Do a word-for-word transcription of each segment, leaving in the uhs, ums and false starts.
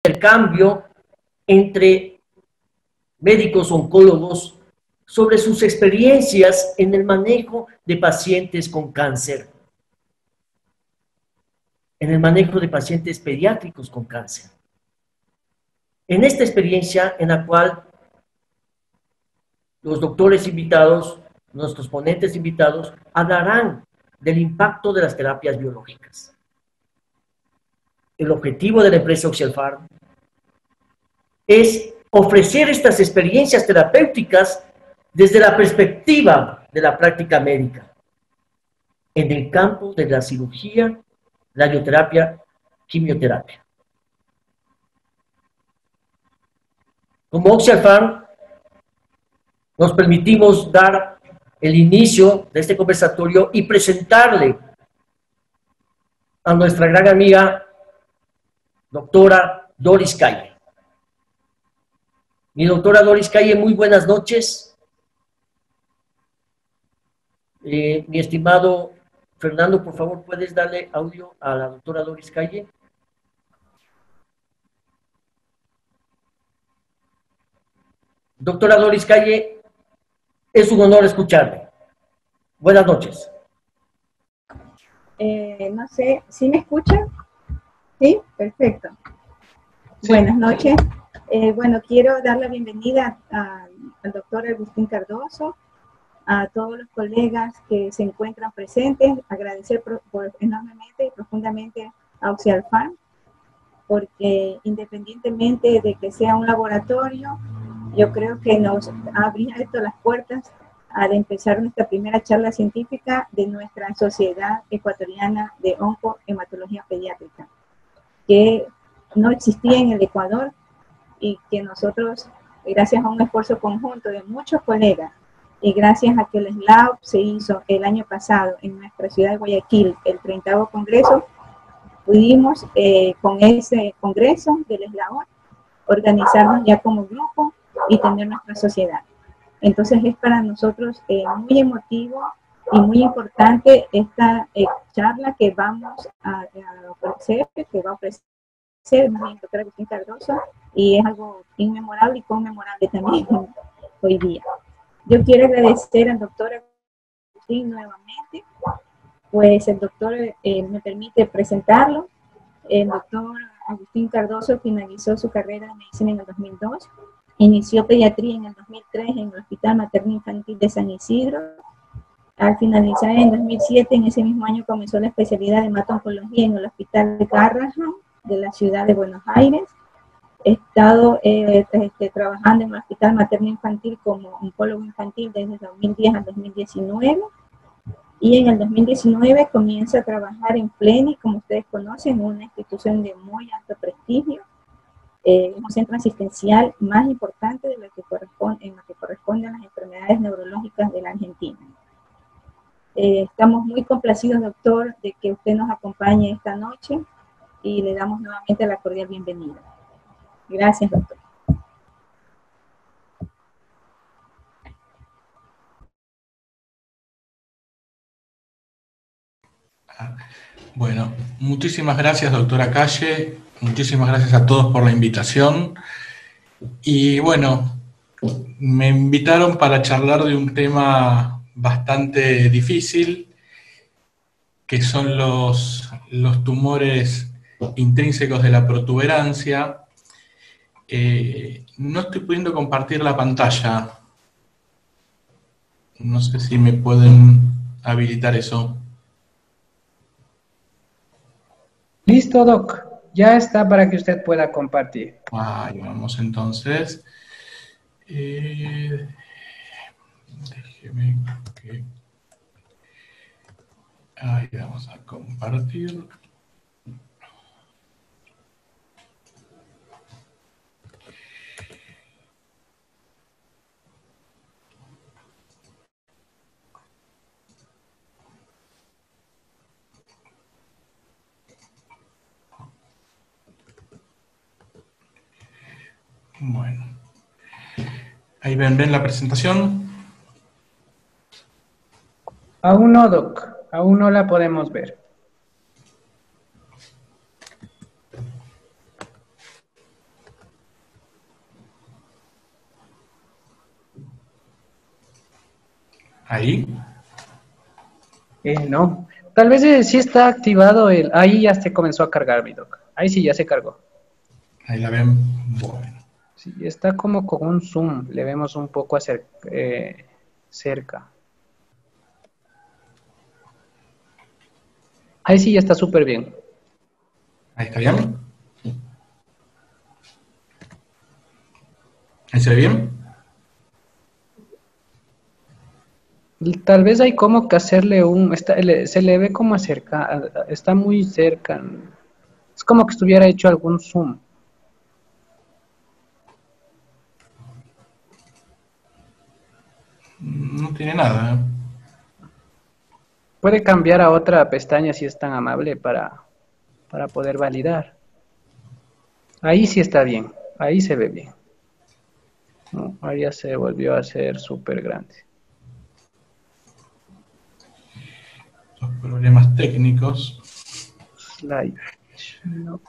intercambio entre médicos oncólogos sobre sus experiencias en el manejo de pacientes con cáncer, en el manejo de pacientes pediátricos con cáncer. En esta experiencia en la cual los doctores invitados, nuestros ponentes invitados, hablarán del impacto de las terapias biológicas. El objetivo de la empresa Oxialfarm es ofrecer estas experiencias terapéuticas desde la perspectiva de la práctica médica, en el campo de la cirugía, radioterapia, quimioterapia. Como Oxialfarm, nos permitimos dar el inicio de este conversatorio y presentarle a nuestra gran amiga, doctora Doris Calle. Mi doctora Doris Calle, muy buenas noches. Eh, mi estimado Fernando, por favor, ¿puedes darle audio a la doctora Doris Calle? Doctora Doris Calle, es un honor escucharle. Buenas noches. Eh, no sé, ¿sí me escuchan? Sí, perfecto. Sí. Buenas noches. Eh, bueno, quiero dar la bienvenida a, al doctor Agustín Cardoso, a todos los colegas que se encuentran presentes, agradecer por, por enormemente y profundamente a Oxialfarm, porque independientemente de que sea un laboratorio, yo creo que nos ha abierto las puertas al empezar nuestra primera charla científica de nuestra Sociedad Ecuatoriana de Oncohematología Pediátrica, que no existía en el Ecuador y que nosotros, gracias a un esfuerzo conjunto de muchos colegas y gracias a que el SLAOP se hizo el año pasado en nuestra ciudad de Guayaquil, el treintaavo Congreso, pudimos eh, con ese Congreso del SLAOP organizarnos ya como grupo y tener nuestra sociedad. Entonces es para nosotros eh, muy emotivo y muy importante esta eh, charla que vamos a, a ofrecer, que va a ofrecer el doctor Agustín Cardoso, y es algo inmemorable y conmemorable también hoy día. Yo quiero agradecer al doctor Agustín nuevamente, pues el doctor eh, me permite presentarlo. El doctor Agustín Cardoso finalizó su carrera de medicina en el dos mil dos, inició pediatría en el dos mil tres en el Hospital Materno Infantil de San Isidro. Al finalizar en dos mil siete, en ese mismo año comenzó la especialidad de hemato-oncología en el Hospital de Garrahan de la ciudad de Buenos Aires. He estado eh, este, trabajando en el Hospital Materno Infantil como oncólogo infantil desde dos mil diez al dos mil diecinueve. Y en el dos mil diecinueve comienza a trabajar en Pleni, como ustedes conocen, una institución de muy alto prestigio, eh, un centro asistencial más importante de lo que corresponde, en lo que corresponde a las enfermedades neurológicas de la Argentina. Eh, estamos muy complacidos, doctor, de que usted nos acompañe esta noche y le damos nuevamente la cordial bienvenida. Gracias, doctor. Bueno, muchísimas gracias, doctora Calle, muchísimas gracias a todos por la invitación. Y bueno, me invitaron para charlar de un tema bastante difícil, que son los, los tumores intrínsecos de la protuberancia. Eh, no estoy pudiendo compartir la pantalla. No sé si me pueden habilitar eso. Listo, Doc. Ya está para que usted pueda compartir. Ahí vamos entonces. Eh, déjeme que... Ahí vamos a compartir. Bueno. Ahí ven, ven la presentación. Aún no, Doc. Aún no la podemos ver. ¿Ahí? Eh, no. Tal vez eh, sí está activado el... Ahí ya se comenzó a cargar, mi doc. Ahí sí ya se cargó. Ahí la ven. Bueno. Sí, está como con un zoom. Le vemos un poco acer- eh, cerca. Ahí sí ya está súper bien. ¿Ahí está bien? ¿Ahí se ve bien? Tal vez hay como que hacerle un... Está, le- se le ve como acerca... Está muy cerca. Es como que estuviera hecho algún zoom. No tiene nada. ¿eh? Puede cambiar a otra pestaña si es tan amable para, para poder validar. Ahí sí está bien. Ahí se ve bien. No, ahí ya se volvió a hacer súper grande. Los problemas técnicos. Slide. No.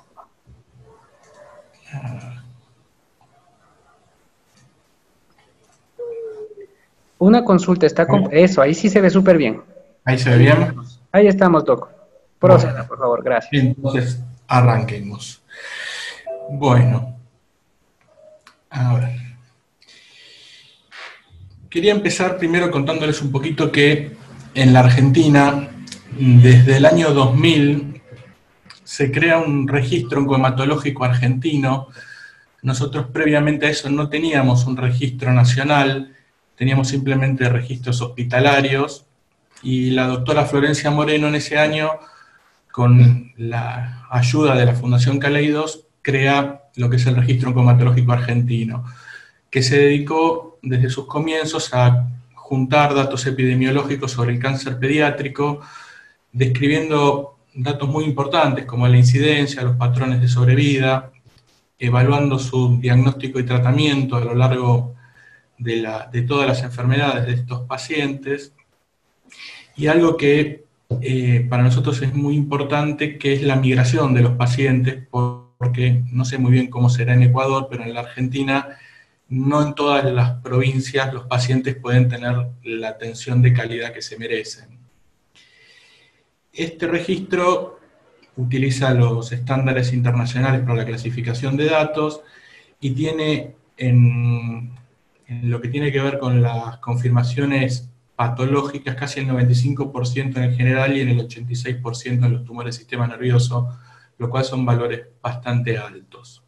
Una consulta está con... Eso, ahí sí se ve súper bien. ¿Ahí se ve bien? Ahí estamos, Doc. Proceda, Bueno, por favor, gracias. entonces arranquemos. Bueno, a ver. Quería empezar primero contándoles un poquito que en la Argentina, desde el año dos mil, se crea un registro oncohematológico argentino. Nosotros previamente a eso no teníamos un registro nacional, teníamos simplemente registros hospitalarios, y la doctora Florencia Moreno en ese año, con la ayuda de la Fundación Caleidos, crea lo que es el registro oncohematológico argentino, que se dedicó desde sus comienzos a juntar datos epidemiológicos sobre el cáncer pediátrico, describiendo datos muy importantes como la incidencia, los patrones de sobrevida, evaluando su diagnóstico y tratamiento a lo largo de, la, de todas las enfermedades de estos pacientes, y algo que eh, para nosotros es muy importante, que es la migración de los pacientes, porque no sé muy bien cómo será en Ecuador, pero en la Argentina no en todas las provincias los pacientes pueden tener la atención de calidad que se merecen. Este registro utiliza los estándares internacionales para la clasificación de datos y tiene en, en lo que tiene que ver con las confirmaciones patológicas casi el noventa y cinco por ciento en el general y en el ochenta y seis por ciento en los tumores del sistema nervioso, lo cual son valores bastante altos.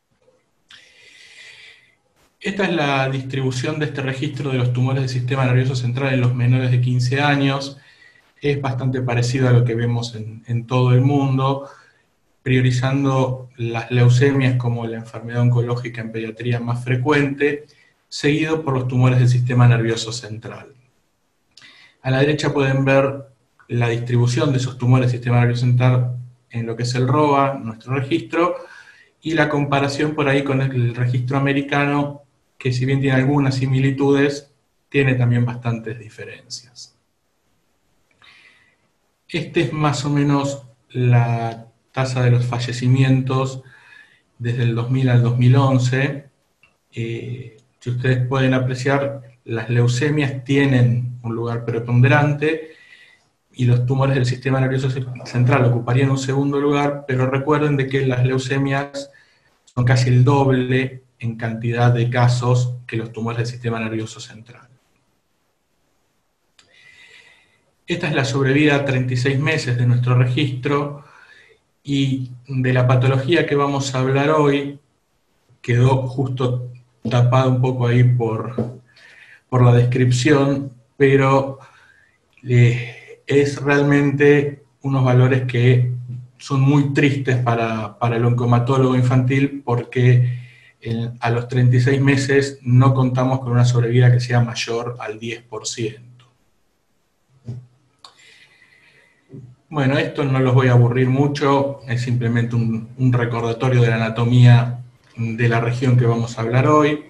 Esta es la distribución de este registro de los tumores del sistema nervioso central en los menores de quince años. Es bastante parecido a lo que vemos en, en todo el mundo, priorizando las leucemias como la enfermedad oncológica en pediatría más frecuente, seguido por los tumores del sistema nervioso central. A la derecha pueden ver la distribución de esos tumores del sistema nervioso central en lo que es el R O A, nuestro registro, y la comparación por ahí con el registro americano, que si bien tiene algunas similitudes, tiene también bastantes diferencias. Este es más o menos la tasa de los fallecimientos desde el dos mil al dos mil once. Eh, si ustedes pueden apreciar, las leucemias tienen un lugar preponderante y los tumores del sistema nervioso central ocuparían un segundo lugar, pero recuerden de que las leucemias son casi el doble en cantidad de casos que los tumores del sistema nervioso central. Esta es la sobrevida a treinta y seis meses de nuestro registro, y de la patología que vamos a hablar hoy, quedó justo tapado un poco ahí por, por la descripción, pero eh, es realmente unos valores que son muy tristes para, para el oncomatólogo infantil, porque en, a los treinta y seis meses no contamos con una sobrevida que sea mayor al diez por ciento. Bueno, esto no los voy a aburrir mucho, es simplemente un, un recordatorio de la anatomía de la región que vamos a hablar hoy.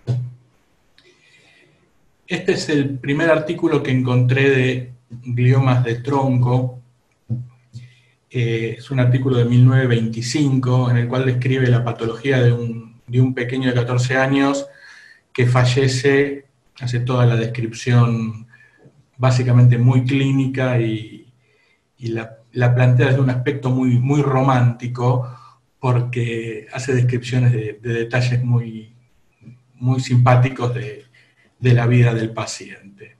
Este es el primer artículo que encontré de gliomas de tronco. Eh, es un artículo de mil novecientos veinticinco en el cual describe la patología de un, de un pequeño de catorce años que fallece, hace toda la descripción básicamente muy clínica y, y la, la plantea desde un aspecto muy, muy romántico, porque hace descripciones de, de detalles muy, muy simpáticos de, de la vida del paciente.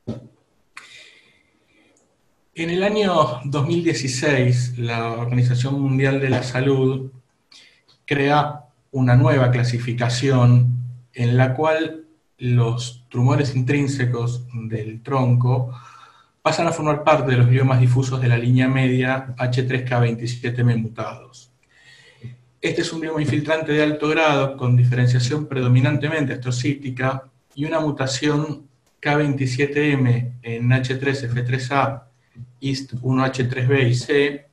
En el año dos mil dieciséis, la Organización Mundial de la Salud crea una nueva clasificación en la cual los tumores intrínsecos del tronco pasan a formar parte de los gliomas difusos de la línea media H tres K veintisiete M mutados. Este es un glioma infiltrante de alto grado con diferenciación predominantemente astrocítica y una mutación K veintisiete M en H tres F tres A, I S T uno H tres B y C,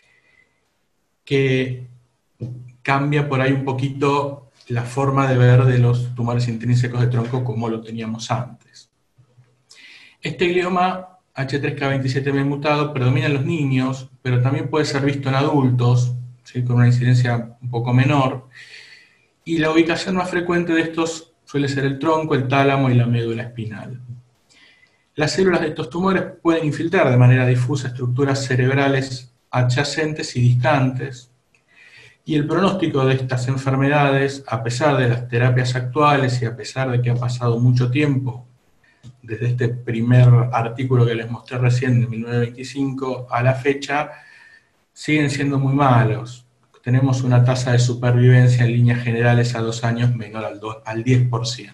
que cambia por ahí un poquito la forma de ver de los tumores intrínsecos de tronco como lo teníamos antes. Este glioma H tres K veintisiete M mutado predomina en los niños, pero también puede ser visto en adultos, ¿sí?, con una incidencia un poco menor, y la ubicación más frecuente de estos suele ser el tronco, el tálamo y la médula espinal. Las células de estos tumores pueden infiltrar de manera difusa estructuras cerebrales adyacentes y distantes, y el pronóstico de estas enfermedades, a pesar de las terapias actuales y a pesar de que ha pasado mucho tiempo desde este primer artículo que les mostré recién de mil novecientos veinticinco a la fecha, siguen siendo muy malos. Tenemos una tasa de supervivencia en líneas generales a dos años menor al, al diez por ciento.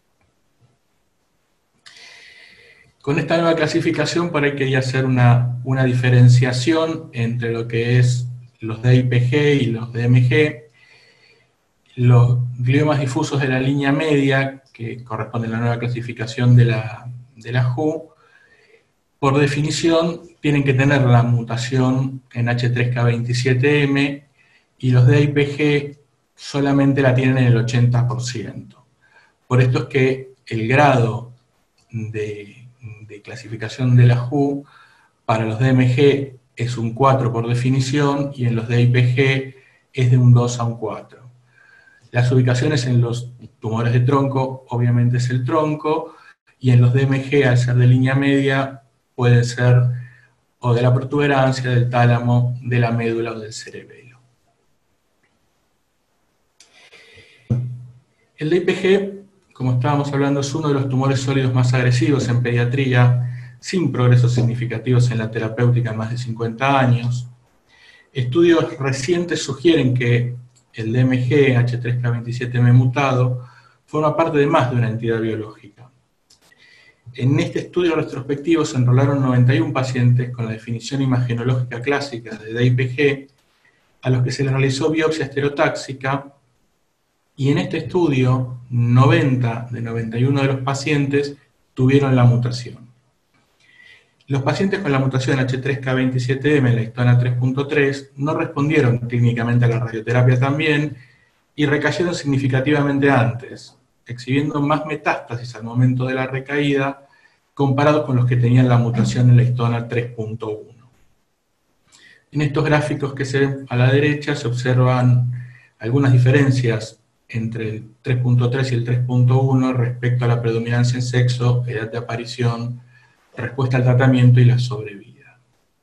Con esta nueva clasificación, por ahí quería hacer una, una diferenciación entre lo que es los D I P G y los D M G. Los gliomas difusos de la línea media, que corresponden a la nueva clasificación de la, de la W H O, por definición tienen que tener la mutación en H tres K veintisiete M, y los D I P G solamente la tienen en el ochenta por ciento. Por esto es que el grado de, de clasificación de la W H O para los D M G es un cuatro por definición, y en los D I P G es de un dos a un cuatro. Las ubicaciones en los tumores de tronco, obviamente es el tronco, y en los D M G, al ser de línea media, puede ser o de la protuberancia, del tálamo, de la médula o del cerebelo. El D I P G, como estábamos hablando, es uno de los tumores sólidos más agresivos en pediatría, sin progresos significativos en la terapéutica en más de cincuenta años. Estudios recientes sugieren que el D M G H tres K veintisiete M mutado forma parte de más de una entidad biológica. En este estudio retrospectivo se enrolaron noventa y uno pacientes con la definición imagenológica clásica de D I P G, a los que se les realizó biopsia estereotáxica, y en este estudio noventa de noventa y uno de los pacientes tuvieron la mutación. Los pacientes con la mutación H tres K veintisiete M en la histona tres punto tres no respondieron clínicamente a la radioterapia también y recayeron significativamente antes, exhibiendo más metástasis al momento de la recaída comparados con los que tenían la mutación en la histona tres punto uno. En estos gráficos que se ven a la derecha se observan algunas diferencias entre el tres punto tres y el tres punto uno respecto a la predominancia en sexo, edad de aparición, respuesta al tratamiento y la sobrevida.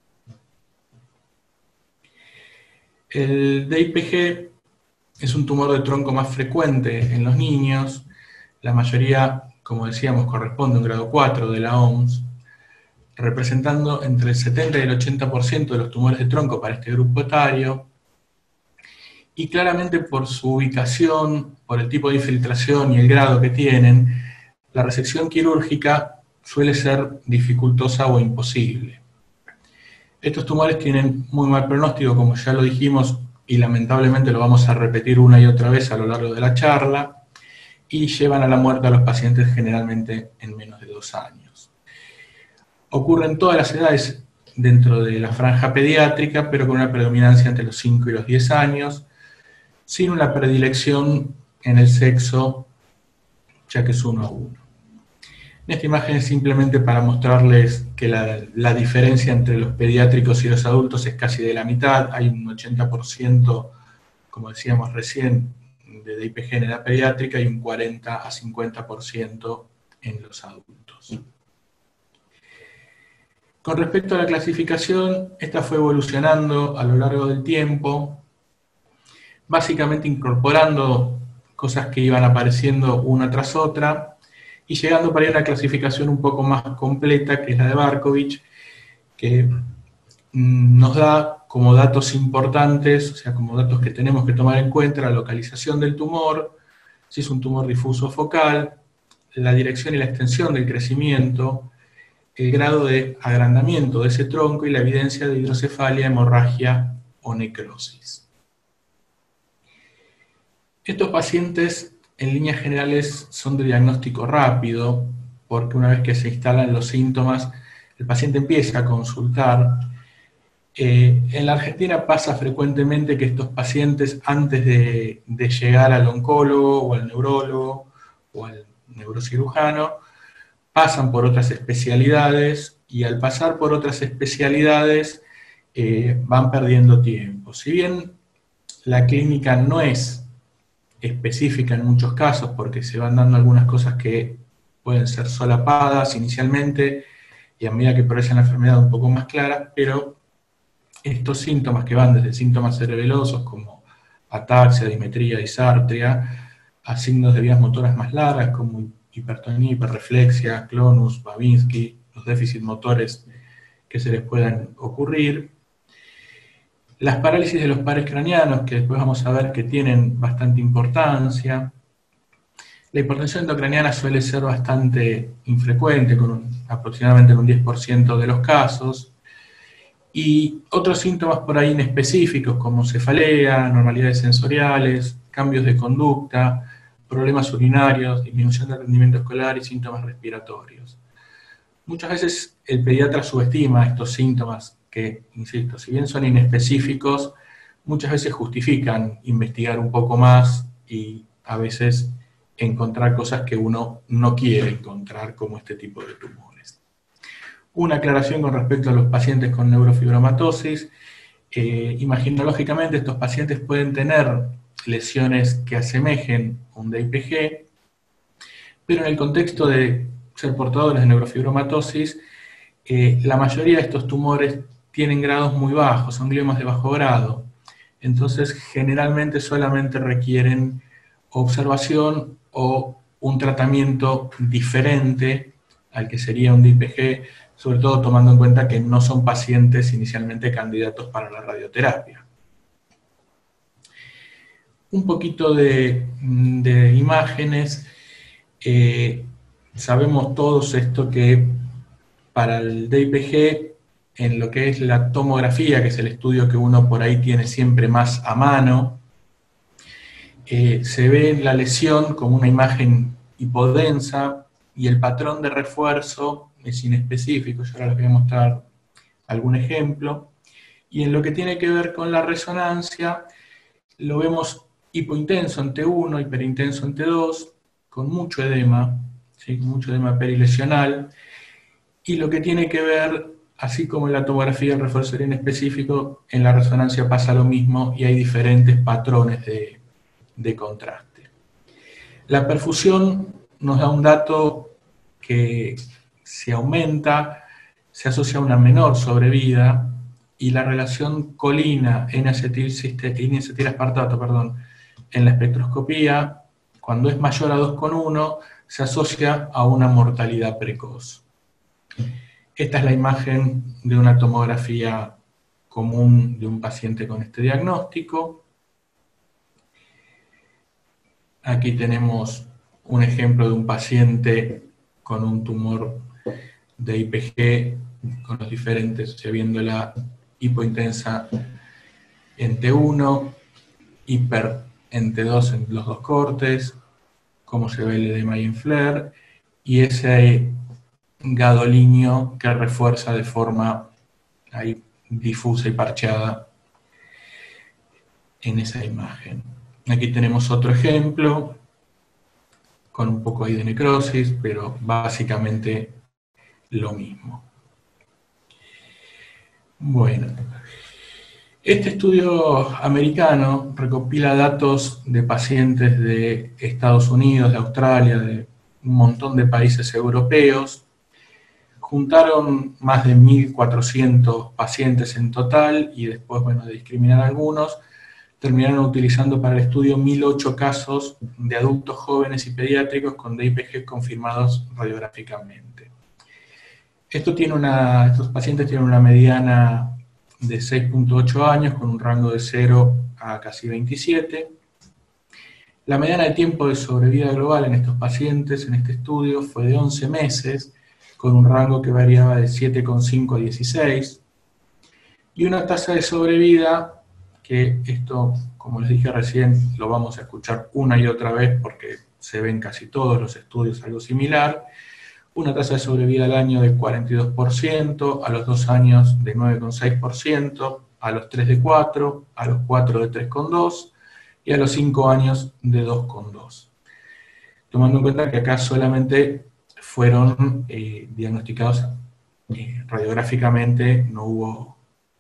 El D I P G es un tumor de tronco más frecuente en los niños. La mayoría, como decíamos, corresponde a un grado cuatro de la O M S, representando entre el setenta y el ochenta por ciento de los tumores de tronco para este grupo etario, y claramente por su ubicación, por el tipo de infiltración y el grado que tienen, la resección quirúrgica suele ser dificultosa o imposible. Estos tumores tienen muy mal pronóstico, como ya lo dijimos, y lamentablemente lo vamos a repetir una y otra vez a lo largo de la charla, y llevan a la muerte a los pacientes generalmente en menos de dos años. Ocurren todas las edades dentro de la franja pediátrica, pero con una predominancia entre los cinco y los diez años, sin una predilección en el sexo, ya que es uno a uno. En esta imagen es simplemente para mostrarles que la, la diferencia entre los pediátricos y los adultos es casi de la mitad. Hay un ochenta por ciento, como decíamos recién, de D I P G en edad pediátrica y un cuarenta a cincuenta por ciento en los adultos. Con respecto a la clasificación, esta fue evolucionando a lo largo del tiempo, básicamente incorporando cosas que iban apareciendo una tras otra, y llegando para ir a una clasificación un poco más completa, que es la de Berkovich, que nos da como datos importantes, o sea, como datos que tenemos que tomar en cuenta, la localización del tumor, si es un tumor difuso focal, la dirección y la extensión del crecimiento, el grado de agrandamiento de ese tronco y la evidencia de hidrocefalia, hemorragia o necrosis. Estos pacientes, en líneas generales, son de diagnóstico rápido, porque una vez que se instalan los síntomas, el paciente empieza a consultar. Eh, en la Argentina pasa frecuentemente que estos pacientes, antes de, de llegar al oncólogo o al neurólogo o al neurocirujano, pasan por otras especialidades y al pasar por otras especialidades eh, van perdiendo tiempo. Si bien la clínica no es específica en muchos casos, porque se van dando algunas cosas que pueden ser solapadas inicialmente y a medida que progresa la enfermedad un poco más claras, pero estos síntomas que van desde síntomas cerebelosos como ataxia, dimetría, disartria, a signos de vías motoras más largas como hipertonía, hiperreflexia, clonus, Babinski, los déficits motores que se les puedan ocurrir. Las parálisis de los pares craneanos, que después vamos a ver que tienen bastante importancia. La hipertensión endocraniana suele ser bastante infrecuente, con un, aproximadamente un diez por ciento de los casos. Y otros síntomas por ahí inespecíficos, como cefalea, normalidades sensoriales, cambios de conducta, problemas urinarios, disminución del rendimiento escolar y síntomas respiratorios. Muchas veces el pediatra subestima estos síntomas que, insisto, si bien son inespecíficos, muchas veces justifican investigar un poco más y a veces encontrar cosas que uno no quiere encontrar, como este tipo de tumores. Una aclaración con respecto a los pacientes con neurofibromatosis. Eh, imaginológicamente estos pacientes pueden tener lesiones que asemejen un D I P G, pero en el contexto de ser portadores de neurofibromatosis, eh, la mayoría de estos tumores tienen grados muy bajos, son gliomas de bajo grado. Entonces, generalmente solamente requieren observación o un tratamiento diferente al que sería un D I P G, sobre todo tomando en cuenta que no son pacientes inicialmente candidatos para la radioterapia. Un poquito de, de imágenes. Eh, sabemos todos esto que para el D I P G, en lo que es la tomografía, que es el estudio que uno por ahí tiene siempre más a mano, eh, se ve la lesión como una imagen hipodensa y el patrón de refuerzo es inespecífico. Yo ahora les voy a mostrar algún ejemplo. Y en lo que tiene que ver con la resonancia, lo vemos hipointenso en T uno, hiperintenso en T dos, con mucho edema, ¿sí? Con mucho edema perilesional. Y lo que tiene que ver, así como en la tomografía el refuerzo era inespecífico, en la resonancia pasa lo mismo y hay diferentes patrones de, de contraste. La perfusión nos da un dato que se aumenta, se asocia a una menor sobrevida, y la relación colina N-acetil-aspartato, perdón, en la espectroscopía, cuando es mayor a dos coma uno, se asocia a una mortalidad precoz. Esta es la imagen de una tomografía común de un paciente con este diagnóstico. Aquí tenemos un ejemplo de un paciente con un tumor de I P G, con los diferentes, o sea, viendo la hipointensa en T uno, hiper en T dos en los dos cortes, cómo se ve el edema y en flare, y ese gadolinio que refuerza de forma ahí difusa y parcheada en esa imagen. Aquí tenemos otro ejemplo, con un poco ahí de necrosis, pero básicamente lo mismo. Bueno, este estudio americano recopila datos de pacientes de Estados Unidos, de Australia, de un montón de países europeos, juntaron más de mil cuatrocientos pacientes en total y después, bueno, de discriminar algunos, terminaron utilizando para el estudio mil ocho casos de adultos jóvenes y pediátricos con D I P G confirmados radiográficamente. Esto tiene una, estos pacientes tienen una mediana de seis punto ocho años con un rango de cero a casi veintisiete. La mediana de tiempo de sobrevida global en estos pacientes en este estudio fue de once meses, con un rango que variaba de siete coma cinco a dieciséis, y una tasa de sobrevida, que esto, como les dije recién, lo vamos a escuchar una y otra vez porque se ven casi todos los estudios algo similar, una tasa de sobrevida al año de cuarenta y dos por ciento, a los dos años de nueve coma seis por ciento, a los tres de cuatro, a los cuatro de tres coma dos y a los cinco años de dos coma dos. Tomando en cuenta que acá solamente fueron eh, diagnosticados eh, radiográficamente, no hubo,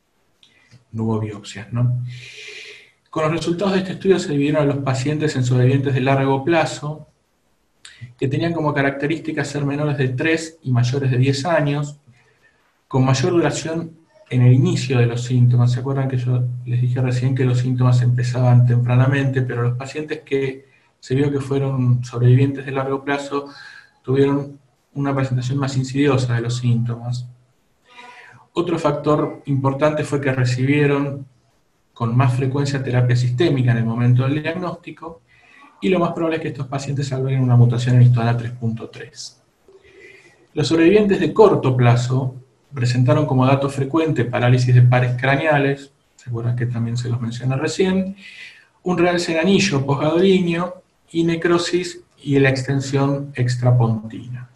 no hubo biopsias, ¿no? Con los resultados de este estudio se dividieron a los pacientes en sobrevivientes de largo plazo, que tenían como características ser menores de tres y mayores de diez años, con mayor duración en el inicio de los síntomas. ¿Se acuerdan que yo les dije recién que los síntomas empezaban tempranamente, pero los pacientes que se vio que fueron sobrevivientes de largo plazo tuvieron una presentación más insidiosa de los síntomas? Otro factor importante fue que recibieron con más frecuencia terapia sistémica en el momento del diagnóstico, y lo más probable es que estos pacientes alberguen una mutación en histona tres punto tres. Los sobrevivientes de corto plazo presentaron como dato frecuente parálisis de pares craneales, ¿se acuerdan que también se los mencioné recién? Un realce en anillo posgadolíneo y necrosis y la extensión extrapontina.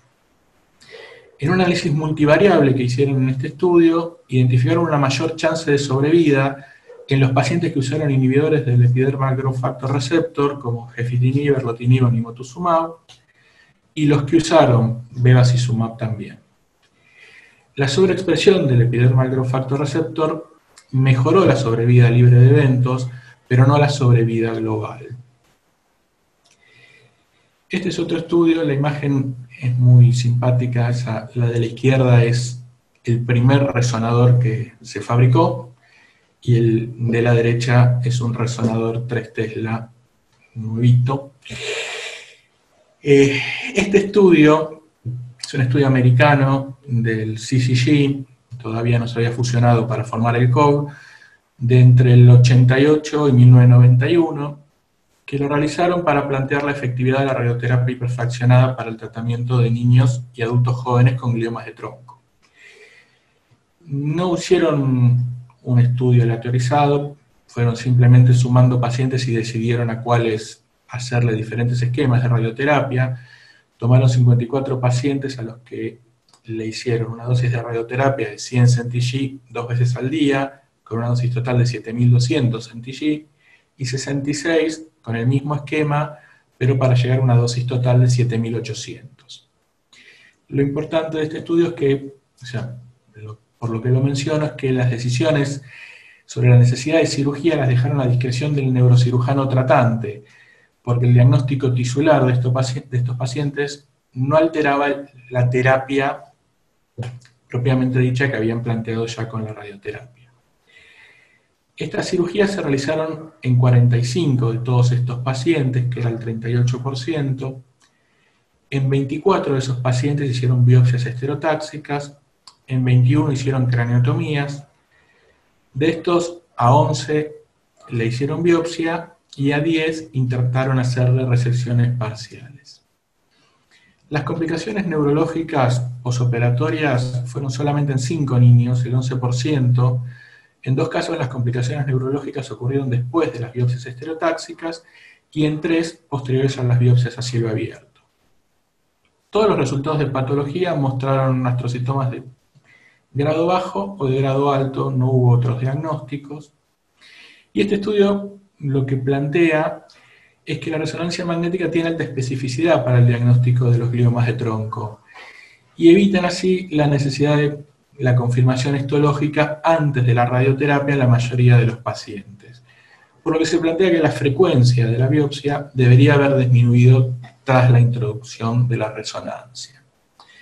En un análisis multivariable que hicieron en este estudio, identificaron una mayor chance de sobrevida en los pacientes que usaron inhibidores del epidermal growth factor receptor, como gefitinib, erlotinib o nimotuzumab, y los que usaron bevacizumab también. La sobreexpresión del epidermal growth factor receptor mejoró la sobrevida libre de eventos, pero no la sobrevida global. Este es otro estudio, la imagen es muy simpática, esa, la de la izquierda es el primer resonador que se fabricó, y el de la derecha es un resonador tres Tesla nuevito. Eh, este estudio es un estudio americano del C C G, todavía no se había fusionado para formar el C O G, de entre el ochenta y ocho y mil novecientos noventa y uno, que lo realizaron para plantear la efectividad de la radioterapia hiperfraccionada para el tratamiento de niños y adultos jóvenes con gliomas de tronco. No hicieron un estudio aleatorizado, fueron simplemente sumando pacientes y decidieron a cuáles hacerle diferentes esquemas de radioterapia. Tomaron cincuenta y cuatro pacientes a los que le hicieron una dosis de radioterapia de cien centig dos veces al día, con una dosis total de siete mil doscientos centig, y sesenta y seis con el mismo esquema, pero para llegar a una dosis total de siete mil ochocientos. Lo importante de este estudio es que, o sea, lo, por lo que lo menciono, es que las decisiones sobre la necesidad de cirugía las dejaron a discreción del neurocirujano tratante, porque el diagnóstico tisular de estos pacientes, de estos pacientes no alteraba la terapia propiamente dicha que habían planteado ya con la radioterapia. Estas cirugías se realizaron en cuarenta y cinco de todos estos pacientes, que era el treinta y ocho por ciento. En veinticuatro de esos pacientes hicieron biopsias estereotáxicas, en veintiuno hicieron craneotomías. De estos, a once le hicieron biopsia y a diez intentaron hacerle resecciones parciales. Las complicaciones neurológicas posoperatorias fueron solamente en cinco niños, el once por ciento. En dos casos las complicaciones neurológicas ocurrieron después de las biopsias estereotáxicas y en tres posteriores a las biopsias a cielo abierto. Todos los resultados de patología mostraron astrocitomas de grado bajo o de grado alto, no hubo otros diagnósticos. Y este estudio lo que plantea es que la resonancia magnética tiene alta especificidad para el diagnóstico de los gliomas de tronco y evitan así la necesidad de la confirmación histológica antes de la radioterapia en la mayoría de los pacientes. Por lo que se plantea que la frecuencia de la biopsia debería haber disminuido tras la introducción de la resonancia.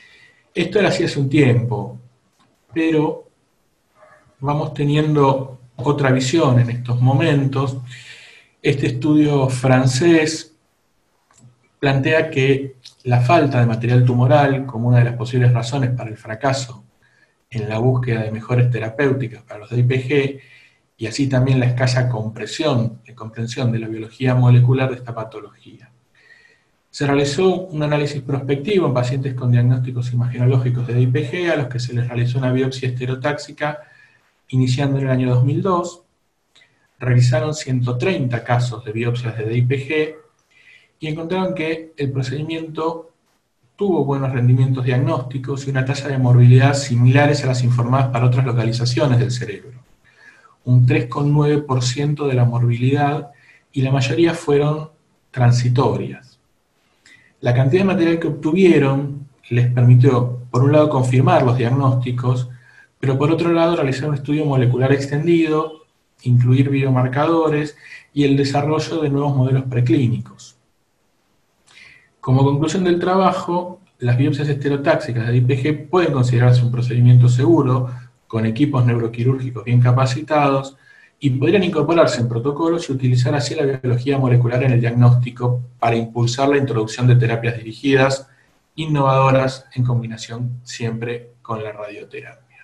Esto era así hace un tiempo, pero vamos teniendo otra visión en estos momentos. Este estudio francés plantea que la falta de material tumoral como una de las posibles razones para el fracaso en la búsqueda de mejores terapéuticas para los D I P G, y así también la escasa comprensión, de comprensión de la biología molecular de esta patología. Se realizó un análisis prospectivo en pacientes con diagnósticos imaginológicos de D I P G a los que se les realizó una biopsia estereotáxica iniciando en el año dos mil dos. Realizaron ciento treinta casos de biopsias de D I P G y encontraron que el procedimiento tuvo buenos rendimientos diagnósticos y una tasa de morbilidad similares a las informadas para otras localizaciones del cerebro. Un tres coma nueve por ciento de la morbilidad, y la mayoría fueron transitorias. La cantidad de material que obtuvieron les permitió, por un lado, confirmar los diagnósticos, pero por otro lado, realizar un estudio molecular extendido, incluir biomarcadores y el desarrollo de nuevos modelos preclínicos. Como conclusión del trabajo, las biopsias estereotáxicas de D I P G pueden considerarse un procedimiento seguro, con equipos neuroquirúrgicos bien capacitados, y podrían incorporarse en protocolos y utilizar así la biología molecular en el diagnóstico para impulsar la introducción de terapias dirigidas, innovadoras, en combinación siempre con la radioterapia.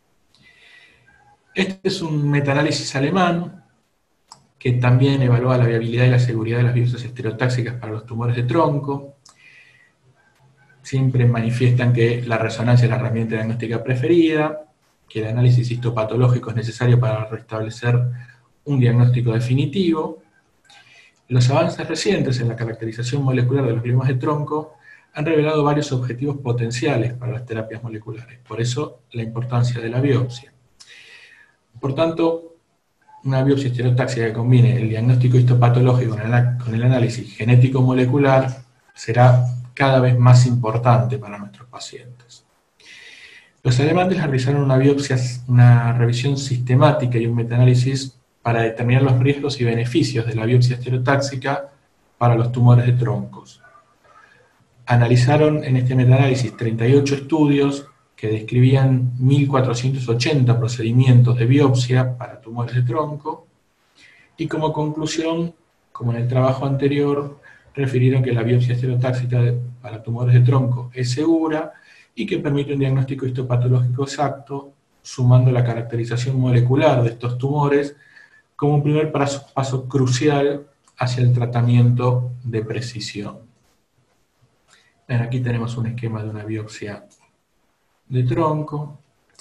Este es un metaanálisis alemán que también evalúa la viabilidad y la seguridad de las biopsias estereotáxicas para los tumores de tronco. Siempre manifiestan que la resonancia es la herramienta diagnóstica preferida, que el análisis histopatológico es necesario para restablecer un diagnóstico definitivo. Los avances recientes en la caracterización molecular de los gliomas de tronco han revelado varios objetivos potenciales para las terapias moleculares, por eso la importancia de la biopsia. Por tanto, una biopsia estereotáxica que combine el diagnóstico histopatológico con el análisis genético-molecular será cada vez más importante para nuestros pacientes. Los alemanes realizaron una biopsia, una revisión sistemática y un metaanálisis para determinar los riesgos y beneficios de la biopsia estereotáxica para los tumores de troncos. Analizaron en este metaanálisis treinta y ocho estudios que describían mil cuatrocientos ochenta procedimientos de biopsia para tumores de tronco, y como conclusión, como en el trabajo anterior, refirieron que la biopsia estereotáxica para tumores de tronco es segura y que permite un diagnóstico histopatológico exacto, sumando la caracterización molecular de estos tumores como un primer paso, paso crucial hacia el tratamiento de precisión. Bien, aquí tenemos un esquema de una biopsia de tronco.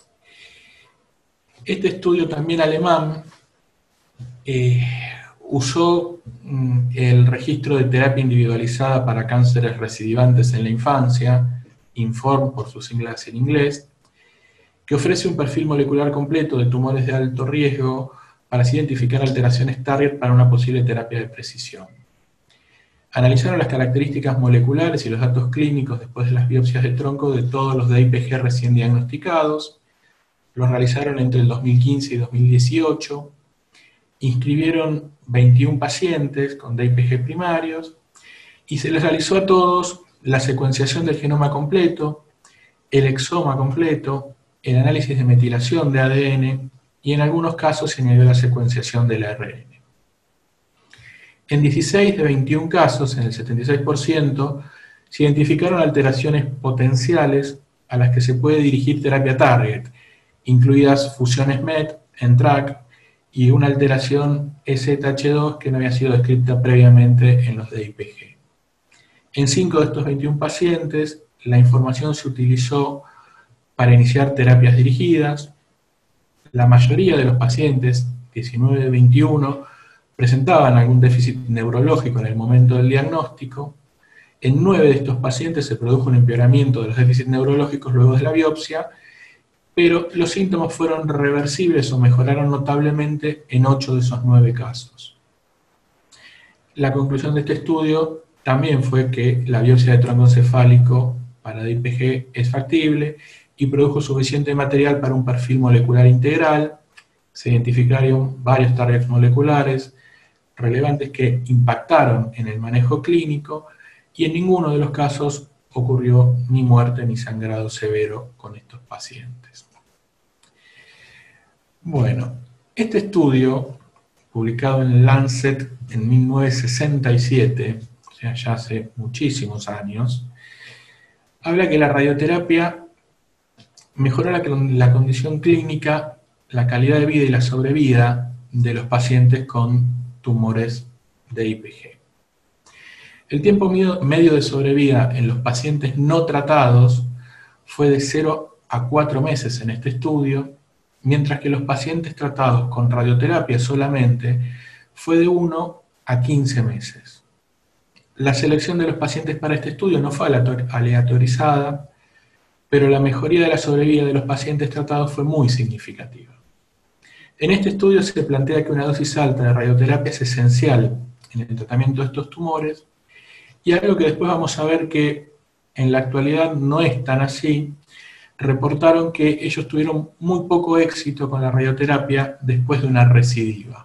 Este estudio también alemán eh, usó mm, el registro de terapia individualizada para cánceres recidivantes en la infancia, INFORM por sus siglas en inglés, que ofrece un perfil molecular completo de tumores de alto riesgo para así identificar alteraciones target para una posible terapia de precisión. Analizaron las características moleculares y los datos clínicos después de las biopsias de tronco de todos los D I P G recién diagnosticados. Los realizaron entre el dos mil quince y dos mil dieciocho. Inscribieron veintiún pacientes con D I P G primarios y se les realizó a todos la secuenciación del genoma completo, el exoma completo, el análisis de metilación de A D N y en algunos casos se añadió la secuenciación del A R N. En dieciséis de veintiún casos, en el setenta y seis por ciento, se identificaron alteraciones potenciales a las que se puede dirigir terapia target, incluidas fusiones M E T, N T R A C y una alteración E Z H dos que no había sido descrita previamente en los D I P G. En cinco de estos veintiún pacientes, la información se utilizó para iniciar terapias dirigidas. La mayoría de los pacientes, diecinueve de veintiuno, presentaban algún déficit neurológico en el momento del diagnóstico. En nueve de estos pacientes se produjo un empeoramiento de los déficits neurológicos luego de la biopsia, pero los síntomas fueron reversibles o mejoraron notablemente en ocho de esos nueve casos. La conclusión de este estudio también fue que la biopsia de tronco encefálico para D I P G es factible y produjo suficiente material para un perfil molecular integral. Se identificaron varios targets moleculares relevantes que impactaron en el manejo clínico y en ninguno de los casos ocurrió ni muerte ni sangrado severo con estos pacientes. Bueno, este estudio, publicado en Lancet en mil novecientos sesenta y siete, o sea, ya hace muchísimos años, habla que la radioterapia mejora la, la condición clínica, la calidad de vida y la sobrevida de los pacientes con tumores de I P G. El tiempo medio de sobrevida en los pacientes no tratados fue de cero a cuatro meses en este estudio, mientras que los pacientes tratados con radioterapia solamente fue de uno a quince meses. La selección de los pacientes para este estudio no fue aleatorizada, pero la mejoría de la sobrevida de los pacientes tratados fue muy significativa. En este estudio se plantea que una dosis alta de radioterapia es esencial en el tratamiento de estos tumores, y algo que después vamos a ver que en la actualidad no es tan así, reportaron que ellos tuvieron muy poco éxito con la radioterapia después de una recidiva.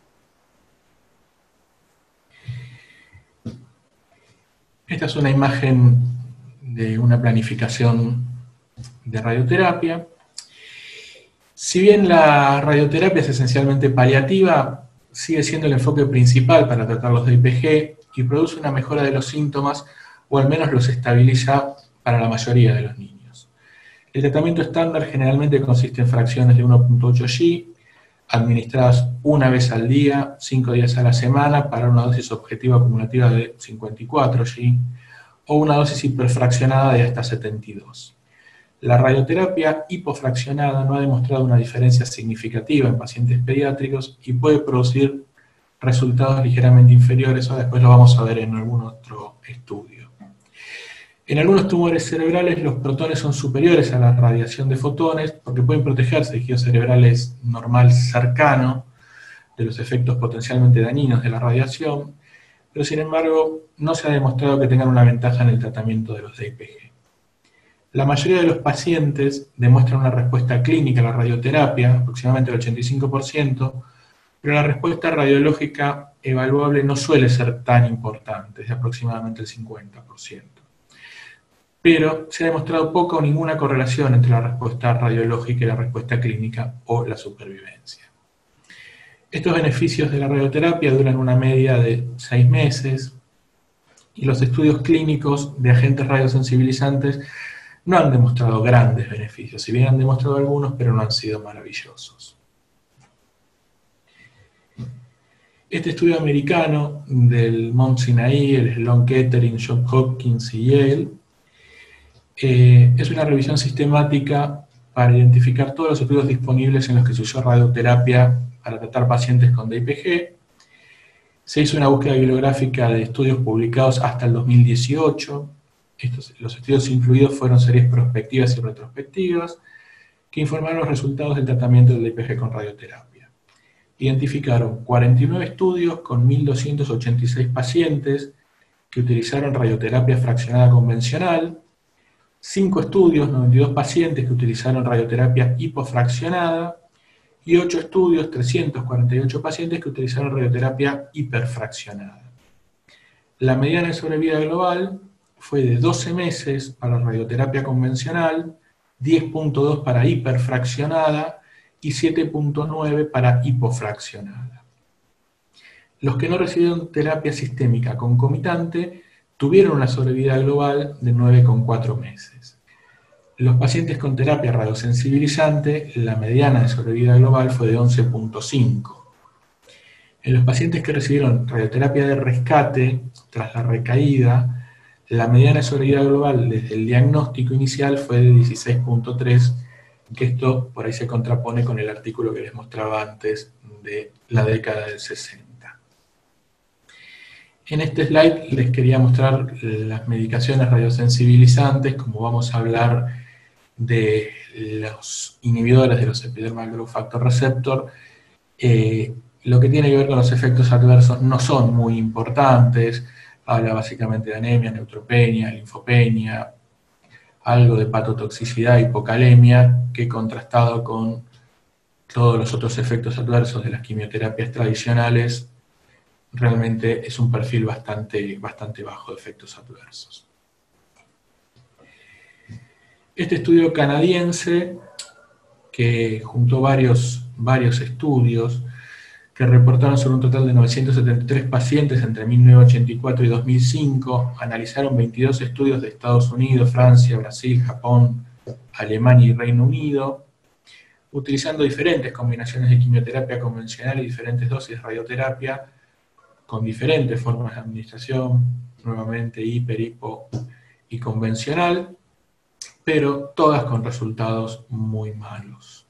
Esta es una imagen de una planificación de radioterapia. Si bien la radioterapia es esencialmente paliativa, sigue siendo el enfoque principal para tratar los de I P G y produce una mejora de los síntomas, o al menos los estabiliza para la mayoría de los niños. El tratamiento estándar generalmente consiste en fracciones de uno punto ocho G, administradas una vez al día, cinco días a la semana, para una dosis objetiva acumulativa de cincuenta y cuatro G, o una dosis hiperfraccionada de hasta setenta y dos. La radioterapia hipofraccionada no ha demostrado una diferencia significativa en pacientes pediátricos y puede producir resultados ligeramente inferiores, o después lo vamos a ver en algún otro estudio. En algunos tumores cerebrales los protones son superiores a la radiación de fotones porque pueden protegerse tejidos cerebrales normal cercano de los efectos potencialmente dañinos de la radiación, pero sin embargo no se ha demostrado que tengan una ventaja en el tratamiento de los de I P G. La mayoría de los pacientes demuestran una respuesta clínica a la radioterapia, aproximadamente el ochenta y cinco por ciento, pero la respuesta radiológica evaluable no suele ser tan importante, es de aproximadamente el cincuenta por ciento. Pero se ha demostrado poca o ninguna correlación entre la respuesta radiológica y la respuesta clínica o la supervivencia. Estos beneficios de la radioterapia duran una media de seis meses y los estudios clínicos de agentes radiosensibilizantes no han demostrado grandes beneficios, si bien han demostrado algunos, pero no han sido maravillosos. Este estudio americano del Mount Sinai, el Sloan Kettering, Johns Hopkins y Yale, eh, es una revisión sistemática para identificar todos los estudios disponibles en los que se usó radioterapia para tratar pacientes con D I P G. Se hizo una búsqueda bibliográfica de estudios publicados hasta el dos mil dieciocho. Estos, los estudios incluidos fueron series prospectivas y retrospectivas que informaron los resultados del tratamiento del D I P G con radioterapia. Identificaron cuarenta y nueve estudios con mil doscientos ochenta y seis pacientes que utilizaron radioterapia fraccionada convencional, cinco estudios, noventa y dos pacientes que utilizaron radioterapia hipofraccionada y ocho estudios, trescientos cuarenta y ocho pacientes que utilizaron radioterapia hiperfraccionada. La mediana de sobrevida global fue de doce meses para radioterapia convencional, diez punto dos para hiperfraccionada y siete punto nueve para hipofraccionada. Los que no recibieron terapia sistémica concomitante tuvieron una sobrevida global de nueve punto cuatro meses. Los pacientes con terapia radiosensibilizante, la mediana de sobrevida global fue de once punto cinco. En los pacientes que recibieron radioterapia de rescate tras la recaída, la mediana de sobrevida global desde el diagnóstico inicial fue de dieciséis punto tres, que esto por ahí se contrapone con el artículo que les mostraba antes de la década del sesenta. En este slide les quería mostrar las medicaciones radiosensibilizantes, como vamos a hablar de los inhibidores de los epidermal growth factor receptor. Eh, lo que tiene que ver con los efectos adversos no son muy importantes, habla básicamente de anemia, neutropenia, linfopenia, algo de hepatotoxicidad, hipocalemia, que contrastado con todos los otros efectos adversos de las quimioterapias tradicionales, realmente es un perfil bastante, bastante bajo de efectos adversos. Este estudio canadiense, que juntó varios, varios estudios, que reportaron sobre un total de novecientos setenta y tres pacientes entre mil novecientos ochenta y cuatro y dos mil cinco, analizaron veintidós estudios de Estados Unidos, Francia, Brasil, Japón, Alemania y Reino Unido, utilizando diferentes combinaciones de quimioterapia convencional y diferentes dosis de radioterapia, con diferentes formas de administración, nuevamente hiper, hipo y convencional, pero todas con resultados muy malos.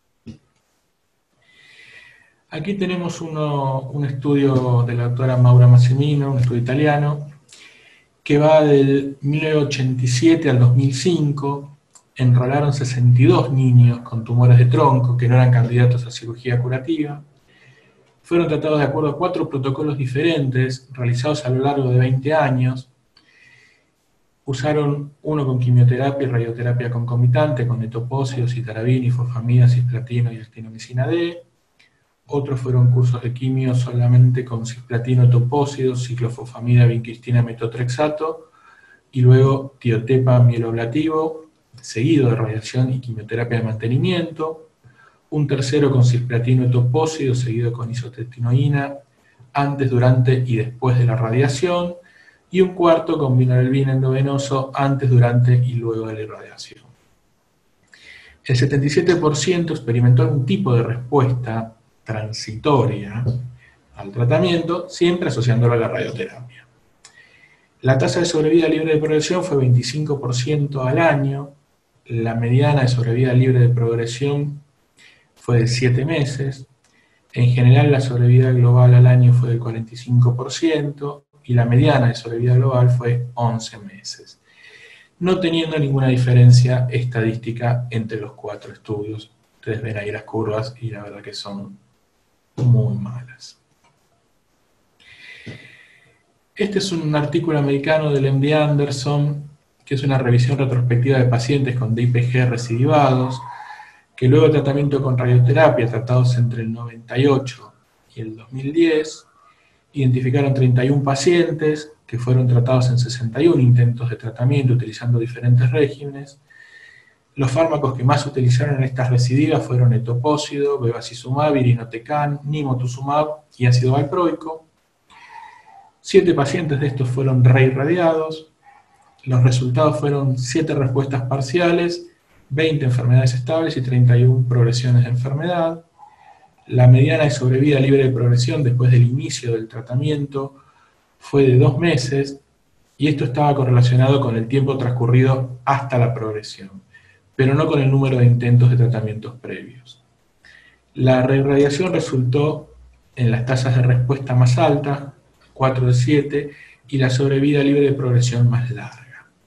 Aquí tenemos uno, un estudio de la doctora Maura Massimino, un estudio italiano, que va del mil novecientos ochenta y siete al dos mil cinco, enrolaron sesenta y dos niños con tumores de tronco que no eran candidatos a cirugía curativa. Fueron tratados de acuerdo a cuatro protocolos diferentes, realizados a lo largo de veinte años. Usaron uno con quimioterapia y radioterapia concomitante, con etopósido, citarabina, ifosfamida, cisplatino y actinomicina D. Otros fueron cursos de quimio solamente con cisplatino, etopósido, ciclofosfamida, vincristina, metotrexato, y luego tiotepa, mieloblativo, seguido de radiación y quimioterapia de mantenimiento. Un tercero con cisplatino, etopósido, seguido con isotretinoína, antes, durante y después de la radiación. Y un cuarto con vinorelbina endovenoso, antes, durante y luego de la irradiación. El setenta y siete por ciento experimentó algún tipo de respuesta transitoria al tratamiento, siempre asociándolo a la radioterapia. La tasa de sobrevida libre de progresión fue veinticinco por ciento al año, la mediana de sobrevida libre de progresión fue de siete meses, en general la sobrevida global al año fue del cuarenta y cinco por ciento y la mediana de sobrevida global fue once meses, no teniendo ninguna diferencia estadística entre los cuatro estudios. Ustedes ven ahí las curvas y la verdad que son muy malas. Este es un artículo americano del M D Anderson, que es una revisión retrospectiva de pacientes con D I P G recidivados, que luego de tratamiento con radioterapia, tratados entre el noventa y ocho y el dos mil diez, identificaron treinta y uno pacientes que fueron tratados en sesenta y uno intentos de tratamiento utilizando diferentes regímenes. Los fármacos que más se utilizaron en estas recidivas fueron etopósido, bevacizumab, irinotecan, nimotuzumab y ácido valproico. Siete pacientes de estos fueron reirradiados. Los resultados fueron siete respuestas parciales, veinte enfermedades estables y treinta y una progresiones de enfermedad. La mediana de sobrevida libre de progresión después del inicio del tratamiento fue de dos meses, y esto estaba correlacionado con el tiempo transcurrido hasta la progresión, pero no con el número de intentos de tratamientos previos. La reirradiación resultó en las tasas de respuesta más altas, cuatro de siete, y la sobrevida libre de progresión más larga.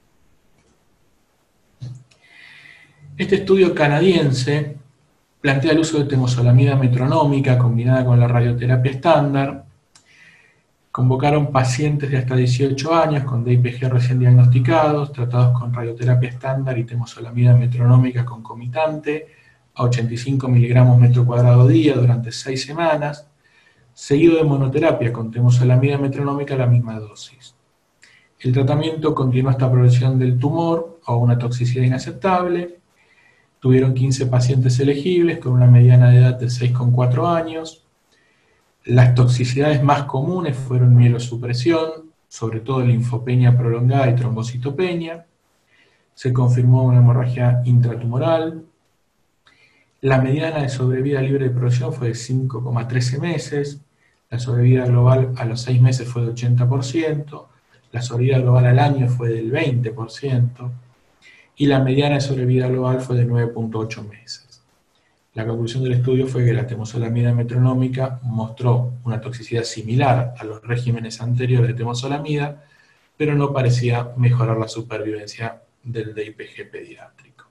Este estudio canadiense plantea el uso de temozolamida metronómica combinada con la radioterapia estándar. Convocaron pacientes de hasta dieciocho años con D I P G recién diagnosticados, tratados con radioterapia estándar y temozolamida metronómica concomitante a ochenta y cinco miligramos metro cuadrado día durante seis semanas, seguido de monoterapia con temozolamida metronómica a la misma dosis. El tratamiento continuó hasta progresión del tumor o una toxicidad inaceptable. Tuvieron quince pacientes elegibles con una mediana de edad de seis coma cuatro años. Las toxicidades más comunes fueron mielosupresión, sobre todo linfopenia prolongada y trombocitopenia. Se confirmó una hemorragia intratumoral. La mediana de sobrevida libre de progresión fue de cinco coma trece meses. La sobrevida global a los seis meses fue de ochenta por ciento. La sobrevida global al año fue del veinte por ciento. Y la mediana de sobrevida global fue de nueve coma ocho meses. La conclusión del estudio fue que la temozolamida metronómica mostró una toxicidad similar a los regímenes anteriores de temozolamida, pero no parecía mejorar la supervivencia del D I P G pediátrico.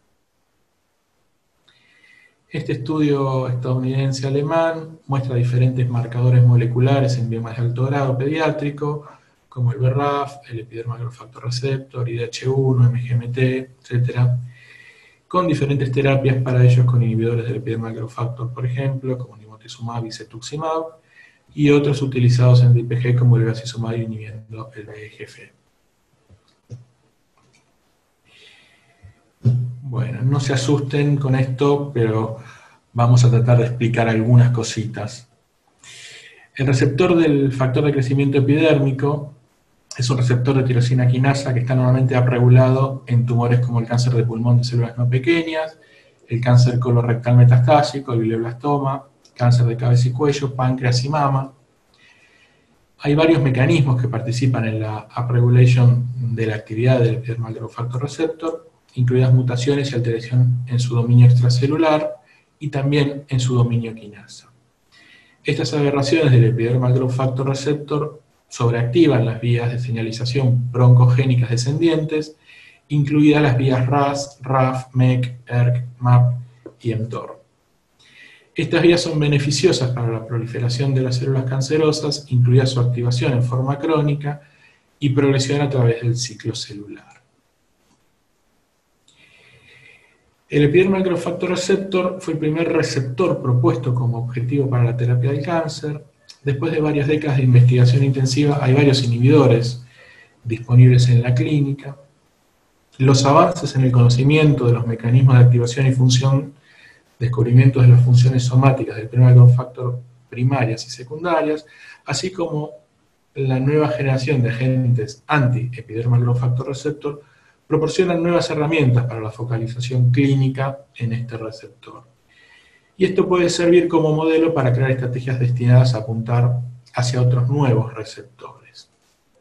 Este estudio estadounidense-alemán muestra diferentes marcadores moleculares en biomas de alto grado pediátrico, como el B R A F, el epidermal growth factor receptor, I D H uno, M G M T, etcétera, con diferentes terapias para ellos con inhibidores del epidermal growth factor, por ejemplo, como nimotuzumab y cetuximab, y otros utilizados en D I P G como el bevacizumab inhibiendo el V E G F. Bueno, no se asusten con esto, pero vamos a tratar de explicar algunas cositas. El receptor del factor de crecimiento epidérmico es un receptor de tirosina quinasa que está normalmente regulado en tumores como el cáncer de pulmón de células no pequeñas, el cáncer colorectal metastásico, el glioblastoma, cáncer de cabeza y cuello, páncreas y mama. Hay varios mecanismos que participan en la upregulation de la actividad del epidermal growth factor receptor, incluidas mutaciones y alteración en su dominio extracelular y también en su dominio quinasa. Estas aberraciones del epidermal growth factor receptor sobreactivan las vías de señalización broncogénicas descendientes, incluidas las vías R A S, R A F, M E C, E R C, M A P y mTOR. Estas vías son beneficiosas para la proliferación de las células cancerosas, incluida su activación en forma crónica y progresión a través del ciclo celular. El epidermal growth factor receptor fue el primer receptor propuesto como objetivo para la terapia del cáncer. Después de varias décadas de investigación intensiva, hay varios inhibidores disponibles en la clínica. Los avances en el conocimiento de los mecanismos de activación y función, descubrimientos de las funciones somáticas del epidermal growth factor primarias y secundarias, así como la nueva generación de agentes anti-epidermal growth factor receptor, proporcionan nuevas herramientas para la focalización clínica en este receptor. Y esto puede servir como modelo para crear estrategias destinadas a apuntar hacia otros nuevos receptores.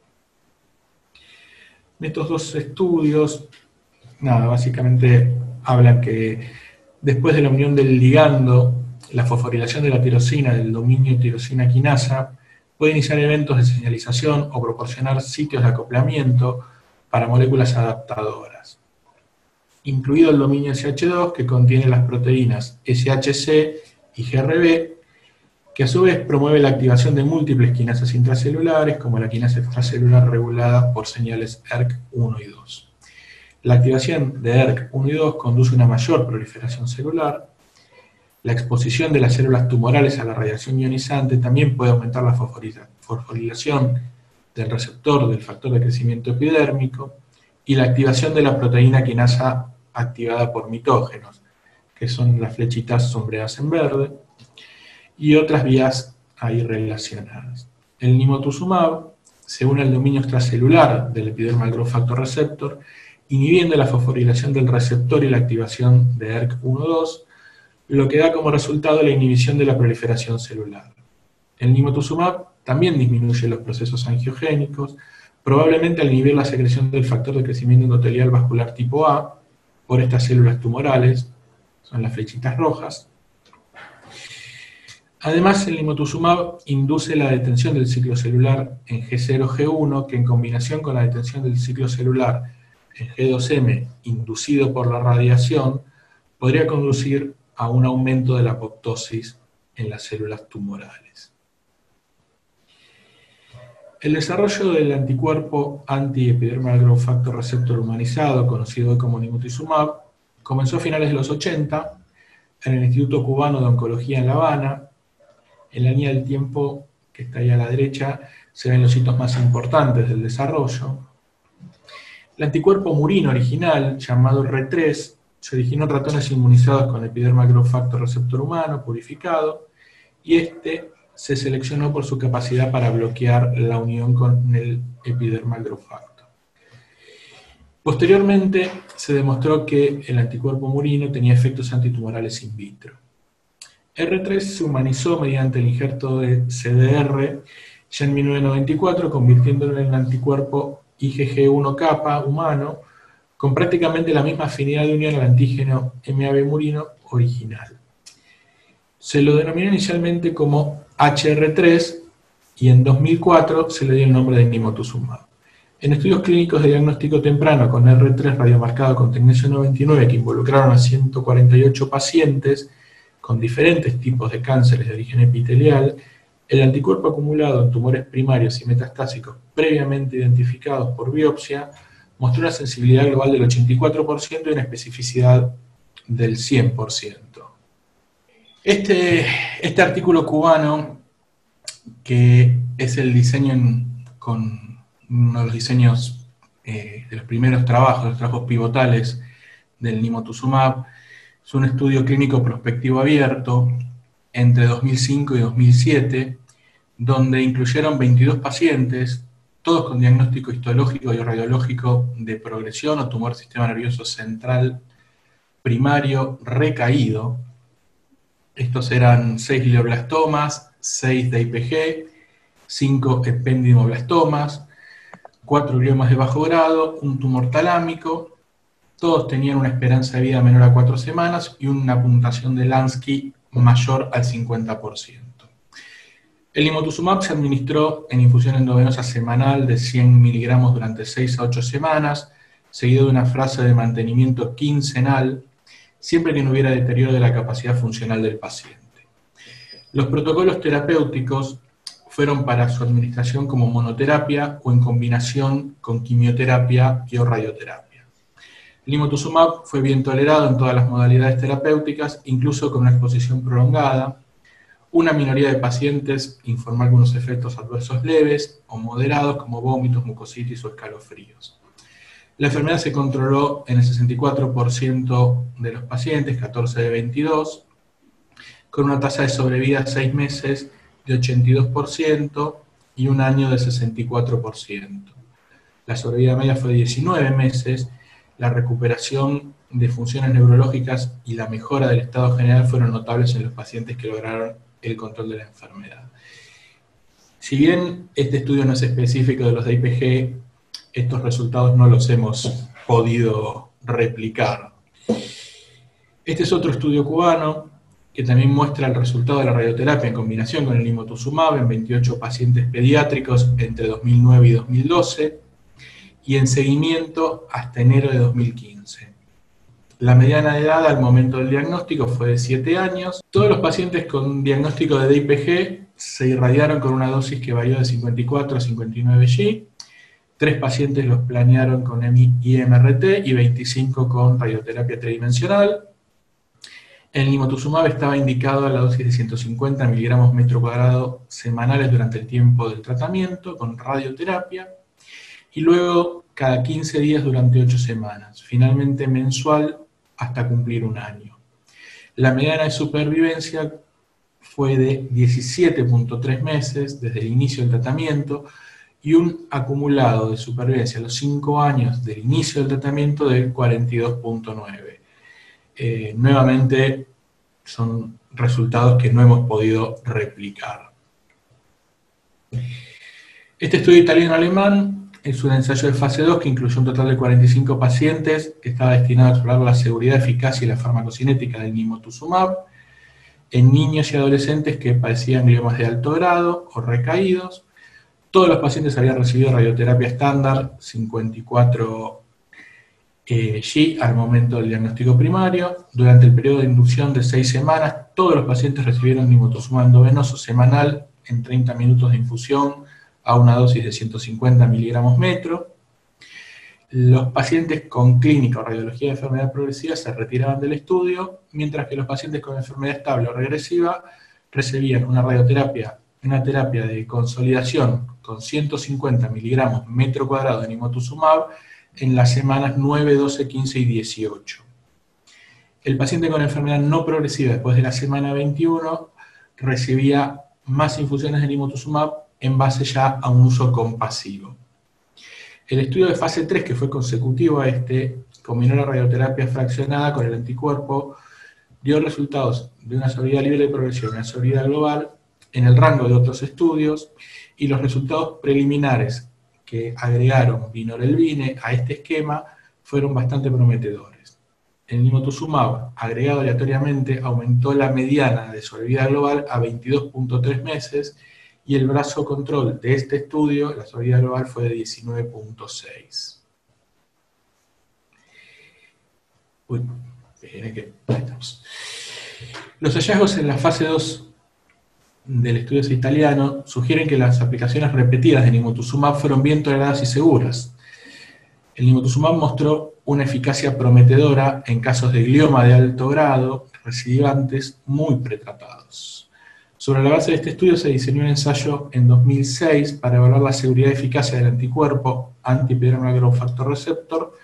Estos dos estudios, nada, básicamente hablan que después de la unión del ligando, la fosforilación de la tirosina del dominio tirosina quinasa puede iniciar eventos de señalización o proporcionar sitios de acoplamiento para moléculas adaptadoras, incluido el dominio S H dos, que contiene las proteínas S H C y G R B, que a su vez promueve la activación de múltiples quinasas intracelulares, como la quinasa extracelular regulada por señales E R C uno y dos. La activación de E R C uno y dos conduce a una mayor proliferación celular. La exposición de las células tumorales a la radiación ionizante también puede aumentar la fosforilación del receptor del factor de crecimiento epidérmico y la activación de la proteína quinasa activada por mitógenos, que son las flechitas sombreadas en verde, y otras vías ahí relacionadas. El nimotuzumab se une al dominio extracelular del epidermal growth factor receptor, inhibiendo la fosforilación del receptor y la activación de E R C uno dos, lo que da como resultado la inhibición de la proliferación celular. El nimotuzumab también disminuye los procesos angiogénicos, probablemente al inhibir la secreción del factor de crecimiento endotelial vascular tipo A por estas células tumorales, son las flechitas rojas. Además, el nimotuzumab induce la detención del ciclo celular en G cero G uno, que en combinación con la detención del ciclo celular en G dos M inducido por la radiación, podría conducir a un aumento de la apoptosis en las células tumorales. El desarrollo del anticuerpo anti-epidermal growth factor receptor humanizado, conocido hoy como nimotuzumab, comenzó a finales de los ochenta en el Instituto Cubano de Oncología en La Habana. En la línea del tiempo que está ahí a la derecha se ven los hitos más importantes del desarrollo. El anticuerpo murino original, llamado R tres, se originó en ratones inmunizados con epidermal growth factor receptor humano purificado, y este se seleccionó por su capacidad para bloquear la unión con el epidermal growth factor. Posteriormente se demostró que el anticuerpo murino tenía efectos antitumorales in vitro. R tres se humanizó mediante el injerto de C D R ya en mil novecientos noventa y cuatro, convirtiéndolo en el anticuerpo I G G uno K humano, con prácticamente la misma afinidad de unión al antígeno M A B murino original. Se lo denominó inicialmente como H R tres y en dos mil cuatro se le dio el nombre de nimotuzumab. En estudios clínicos de diagnóstico temprano con R tres radiomarcado con tecnesio noventa y nueve, que involucraron a ciento cuarenta y ocho pacientes con diferentes tipos de cánceres de origen epitelial, el anticuerpo acumulado en tumores primarios y metastásicos previamente identificados por biopsia mostró una sensibilidad global del ochenta y cuatro por ciento y una especificidad del cien por ciento. Este, este artículo cubano, que es el diseño en, con uno de los diseños eh, de los primeros trabajos, los trabajos pivotales del nimotuzumab es un estudio clínico prospectivo abierto entre dos mil cinco y dos mil siete, donde incluyeron veintidós pacientes, todos con diagnóstico histológico y radiológico de progresión o tumor sistema nervioso central primario recaído. Estos eran seis glioblastomas, seis D I P G, cinco ependimoblastomas, cuatro gliomas de bajo grado, un tumor talámico. Todos tenían una esperanza de vida menor a cuatro semanas y una puntuación de Lansky mayor al cincuenta por ciento. El nimotuzumab se administró en infusión endovenosa semanal de cien miligramos durante seis a ocho semanas, seguido de una frase de mantenimiento quincenal, siempre que no hubiera deterioro de la capacidad funcional del paciente. Los protocolos terapéuticos fueron para su administración como monoterapia o en combinación con quimioterapia y o radioterapia. El nimotuzumab fue bien tolerado en todas las modalidades terapéuticas, incluso con una exposición prolongada. Una minoría de pacientes informó algunos efectos adversos leves o moderados, como vómitos, mucositis o escalofríos. La enfermedad se controló en el sesenta y cuatro por ciento de los pacientes, catorce de veintidós, con una tasa de sobrevida a seis meses de ochenta y dos por ciento y un año de sesenta y cuatro por ciento. La sobrevida media fue de diecinueve meses, la recuperación de funciones neurológicas y la mejora del estado general fueron notables en los pacientes que lograron el control de la enfermedad. Si bien este estudio no es específico de los D I P G, estos resultados no los hemos podido replicar. Este es otro estudio cubano que también muestra el resultado de la radioterapia en combinación con el nimotuzumab en veintiocho pacientes pediátricos entre dos mil nueve y dos mil doce y en seguimiento hasta enero de dos mil quince. La mediana de edad al momento del diagnóstico fue de siete años. Todos los pacientes con diagnóstico de D I P G se irradiaron con una dosis que varió de cincuenta y cuatro a cincuenta y nueve G. Tres pacientes los planearon con I M R T y veinticinco con radioterapia tridimensional. El nimotuzumab estaba indicado a la dosis de ciento cincuenta miligramos metro cuadrado semanales durante el tiempo del tratamiento con radioterapia y luego cada quince días durante ocho semanas, finalmente mensual hasta cumplir un año. La mediana de supervivencia fue de diecisiete punto tres meses desde el inicio del tratamiento y un acumulado de supervivencia a los cinco años del inicio del tratamiento de cuarenta y dos punto nueve. Eh, nuevamente son resultados que no hemos podido replicar. Este estudio italiano-alemán es un ensayo de fase dos que incluyó un total de cuarenta y cinco pacientes que estaba destinado a explorar la seguridad, eficacia y la farmacocinética del nimotuzumab en niños y adolescentes que padecían gliomas de alto grado o recaídos. Todos los pacientes habían recibido radioterapia estándar cincuenta y cuatro G al momento del diagnóstico primario. Durante el periodo de inducción de seis semanas, todos los pacientes recibieron nimotuzumab endovenoso semanal en treinta minutos de infusión a una dosis de ciento cincuenta miligramos metro. Los pacientes con clínica o radiología de enfermedad progresiva se retiraban del estudio, mientras que los pacientes con enfermedad estable o regresiva recibían una radioterapia, una terapia de consolidación con ciento cincuenta miligramos metro cuadrado de nimotuzumab en las semanas nueve, doce, quince y dieciocho. El paciente con enfermedad no progresiva después de la semana veintiuno recibía más infusiones de nimotuzumab en base ya a un uso compasivo. El estudio de fase tres, que fue consecutivo a este, combinó la radioterapia fraccionada con el anticuerpo, dio resultados de una sobrevida libre de progresión y una sobrevida global en el rango de otros estudios, y los resultados preliminares que agregaron vinorelbine a este esquema fueron bastante prometedores. El nimotuzumab, agregado aleatoriamente, aumentó la mediana de sobrevida global a veintidós punto tres meses, y el brazo control de este estudio, la sobrevida global, fue de diecinueve punto seis. Uy, miren que ahí estamos. Los hallazgos en la fase dos del estudio italiano sugieren que las aplicaciones repetidas de nimotuzumab fueron bien toleradas y seguras. El nimotuzumab mostró una eficacia prometedora en casos de glioma de alto grado, recidivantes muy pretratados. Sobre la base de este estudio se diseñó un ensayo en dos mil seis para evaluar la seguridad y eficacia del anticuerpo anti-epidermal growth factor receptor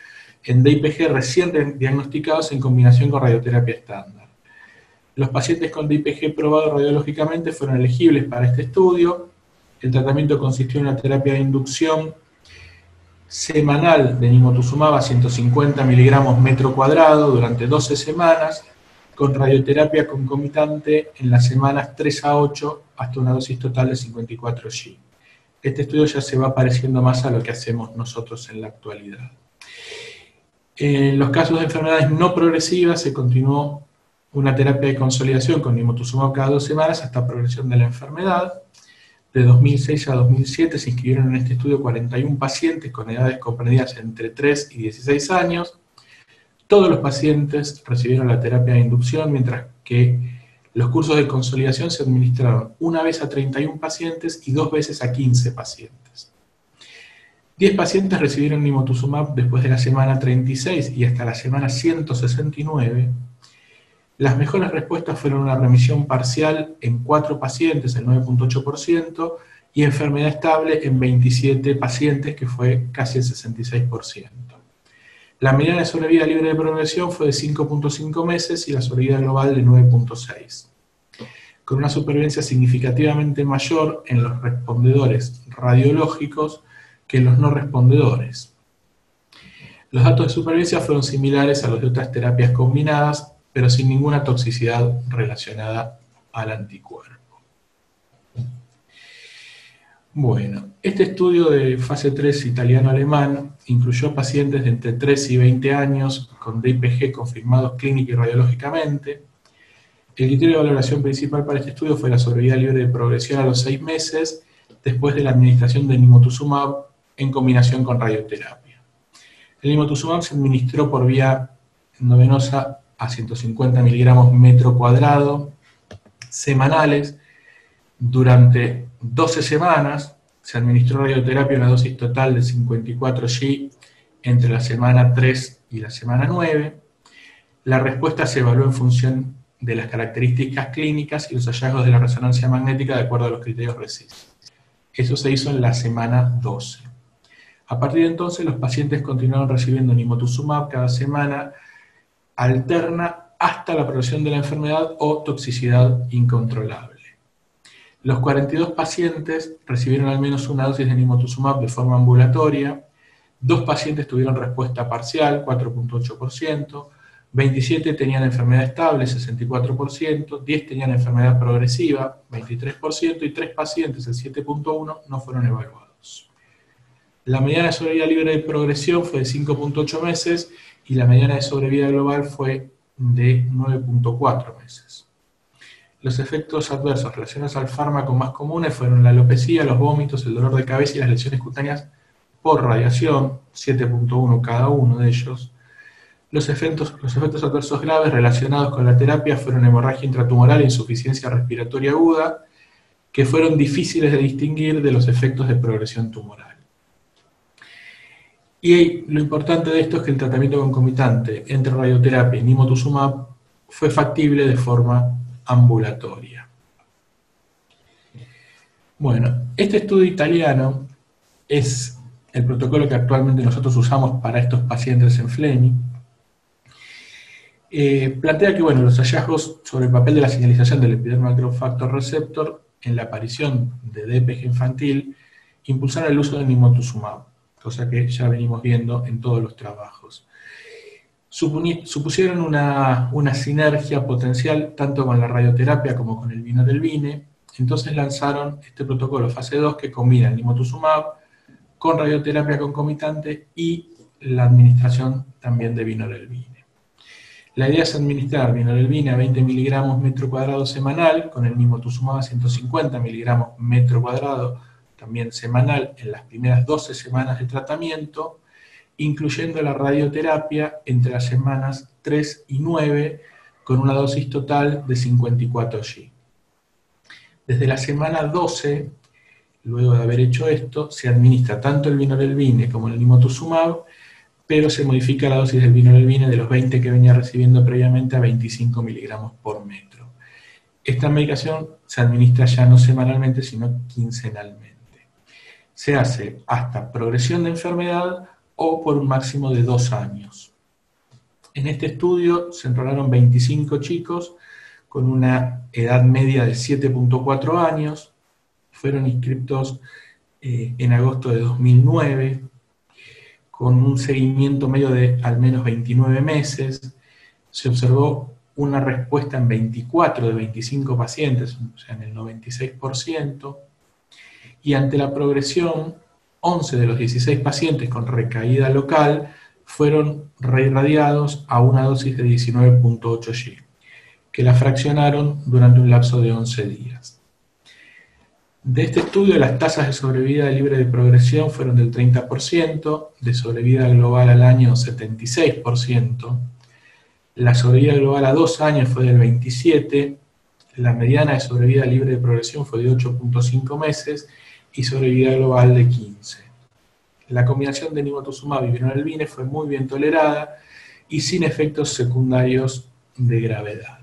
en D I P G recién diagnosticados en combinación con radioterapia estándar. Los pacientes con D I P G probado radiológicamente fueron elegibles para este estudio. El tratamiento consistió en una terapia de inducción semanal de nimotuximab a ciento cincuenta miligramos metro cuadrado durante doce semanas, con radioterapia concomitante en las semanas tres a ocho hasta una dosis total de cincuenta y cuatro G. Este estudio ya se va pareciendo más a lo que hacemos nosotros en la actualidad. En los casos de enfermedades no progresivas se continuó una terapia de consolidación con nimotuximab cada dos semanas hasta progresión de la enfermedad. De dos mil seis a dos mil siete se inscribieron en este estudio cuarenta y uno pacientes con edades comprendidas entre tres y dieciséis años. Todos los pacientes recibieron la terapia de inducción, mientras que los cursos de consolidación se administraron una vez a treinta y uno pacientes y dos veces a quince pacientes. diez pacientes recibieron nimotuximab después de la semana treinta y seis y hasta la semana ciento sesenta y nueve. Las mejores respuestas fueron una remisión parcial en cuatro pacientes, el nueve punto ocho por ciento, y enfermedad estable en veintisiete pacientes, que fue casi el sesenta y seis por ciento. La mediana de sobrevida libre de progresión fue de cinco punto cinco meses y la sobrevida global de nueve punto seis, con una supervivencia significativamente mayor en los respondedores radiológicos que en los no respondedores. Los datos de supervivencia fueron similares a los de otras terapias combinadas, pero sin ninguna toxicidad relacionada al anticuerpo. Bueno, este estudio de fase tres italiano-alemán incluyó pacientes de entre tres y veinte años con D I P G confirmados clínica y radiológicamente. El criterio de valoración principal para este estudio fue la sobrevida libre de progresión a los seis meses después de la administración de nimotuximab en combinación con radioterapia. El nimotuximab se administró por vía endovenosa a ciento cincuenta miligramos metro cuadrado semanales durante doce semanas. Se administró radioterapia en una dosis total de cincuenta y cuatro G entre la semana tres y la semana nueve. La respuesta se evaluó en función de las características clínicas y los hallazgos de la resonancia magnética de acuerdo a los criterios RECIST. Eso se hizo en la semana doce. A partir de entonces, los pacientes continuaron recibiendo nimotuximab cada semana alterna hasta la progresión de la enfermedad o toxicidad incontrolable. Los cuarenta y dos pacientes recibieron al menos una dosis de nimotuximab de forma ambulatoria, dos pacientes tuvieron respuesta parcial, cuatro punto ocho por ciento, veintisiete tenían enfermedad estable, sesenta y cuatro por ciento, diez tenían enfermedad progresiva, veintitrés por ciento, y tres pacientes, el siete punto uno por ciento, no fueron evaluados. La mediana de sobrevida libre de progresión fue de cinco punto ocho meses y la mediana de sobrevida global fue de nueve punto cuatro meses. Los efectos adversos relacionados al fármaco más comunes fueron la alopecia, los vómitos, el dolor de cabeza y las lesiones cutáneas por radiación, siete punto uno cada uno de ellos. Los efectos, los efectos adversos graves relacionados con la terapia fueron hemorragia intratumoral e insuficiencia respiratoria aguda, que fueron difíciles de distinguir de los efectos de progresión tumoral. Y lo importante de esto es que el tratamiento concomitante entre radioterapia y nimotuximab fue factible de forma ambulatoria. Bueno, este estudio italiano es el protocolo que actualmente nosotros usamos para estos pacientes en Fleming. Eh, plantea que bueno, los hallazgos sobre el papel de la señalización del epidermal growth factor receptor en la aparición de D P G infantil impulsaron el uso de nimotuximab, cosa que ya venimos viendo en todos los trabajos. Supusieron una, una sinergia potencial tanto con la radioterapia como con el vinorelbine, entonces lanzaron este protocolo fase dos que combina el nimotuximab con radioterapia concomitante y la administración también de vinorelbine. La idea es administrar vinorelbine a veinte miligramos metro cuadrado semanal, con el nimotuximab a ciento cincuenta miligramos metro cuadrado también semanal en las primeras doce semanas de tratamiento, incluyendo la radioterapia entre las semanas tres y nueve, con una dosis total de cincuenta y cuatro G. Desde la semana doce, luego de haber hecho esto, se administra tanto el vinorelbine como el nimotuximab, pero se modifica la dosis del vinorelbine de los veinte que venía recibiendo previamente a veinticinco miligramos por metro. Esta medicación se administra ya no semanalmente, sino quincenalmente. Se hace hasta progresión de enfermedad o por un máximo de dos años. En este estudio se enrolaron veinticinco chicos con una edad media de siete punto cuatro años, fueron inscriptos eh, en agosto de dos mil nueve, con un seguimiento medio de al menos veintinueve meses, se observó una respuesta en veinticuatro de veinticinco pacientes, o sea, en el noventa y seis por ciento, y ante la progresión, once de los dieciséis pacientes con recaída local fueron reirradiados a una dosis de diecinueve punto ocho G, que la fraccionaron durante un lapso de once días. De este estudio, las tasas de sobrevida libre de progresión fueron del treinta por ciento, de sobrevida global al año setenta y seis por ciento, la sobrevida global a dos años fue del veintisiete por ciento, la mediana de sobrevida libre de progresión fue de ocho punto cinco meses y sobrevida global de quince por ciento. La combinación de nivolumab y vinorelbine fue muy bien tolerada y sin efectos secundarios de gravedad.